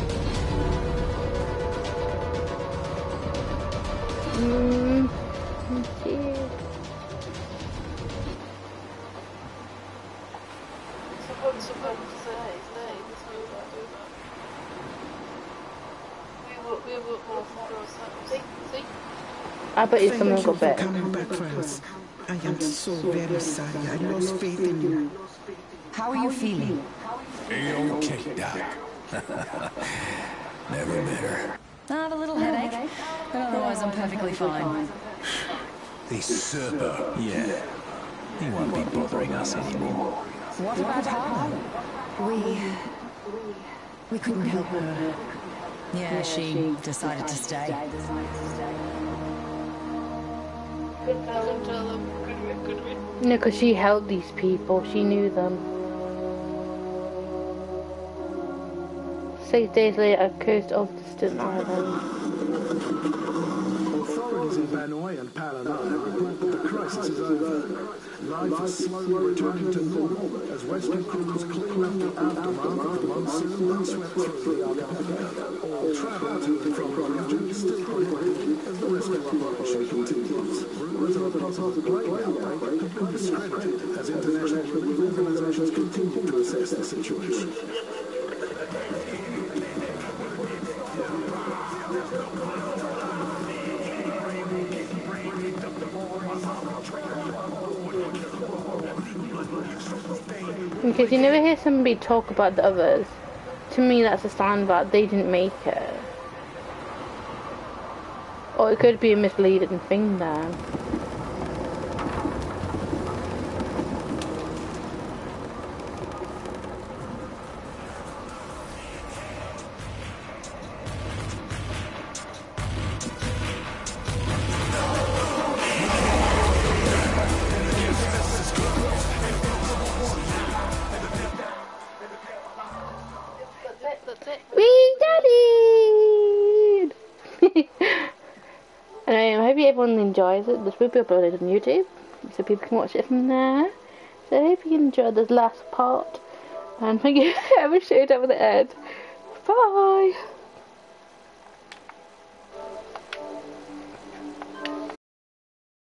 I bet you someone got better. Coming back for us. I am so very sorry. I lost faith in you. How are you feeling? A-okay, Doc. Never met her. I have a little headache, but otherwise I'm perfectly fine. The Serper, yeah. He won't be bothering us anymore. What about her? We couldn't help her. Yeah, she decided to stay. No, because she helped these people. She knew them. 6 days later, coast of distant island. Hanoi and Pal and I report that the crisis is over. Life is slowly returning to normal as rescue crews clean up the aftermath of the monsoon that swept through the archipelago. All travel to and from the region is still prohibited as the rescue operation continues. Rumours of a possible plague outbreak have been discredited as international relief organizations continue to assess the situation. Because you never hear somebody talk about the others. To me, that's a sign that they didn't make it. Or it could be a misleading thing then. We did it! I hope everyone enjoys it. This will be uploaded on YouTube, so people can watch it from there. So I hope you enjoyed this last part. And thank you for having showed up at the end. Bye!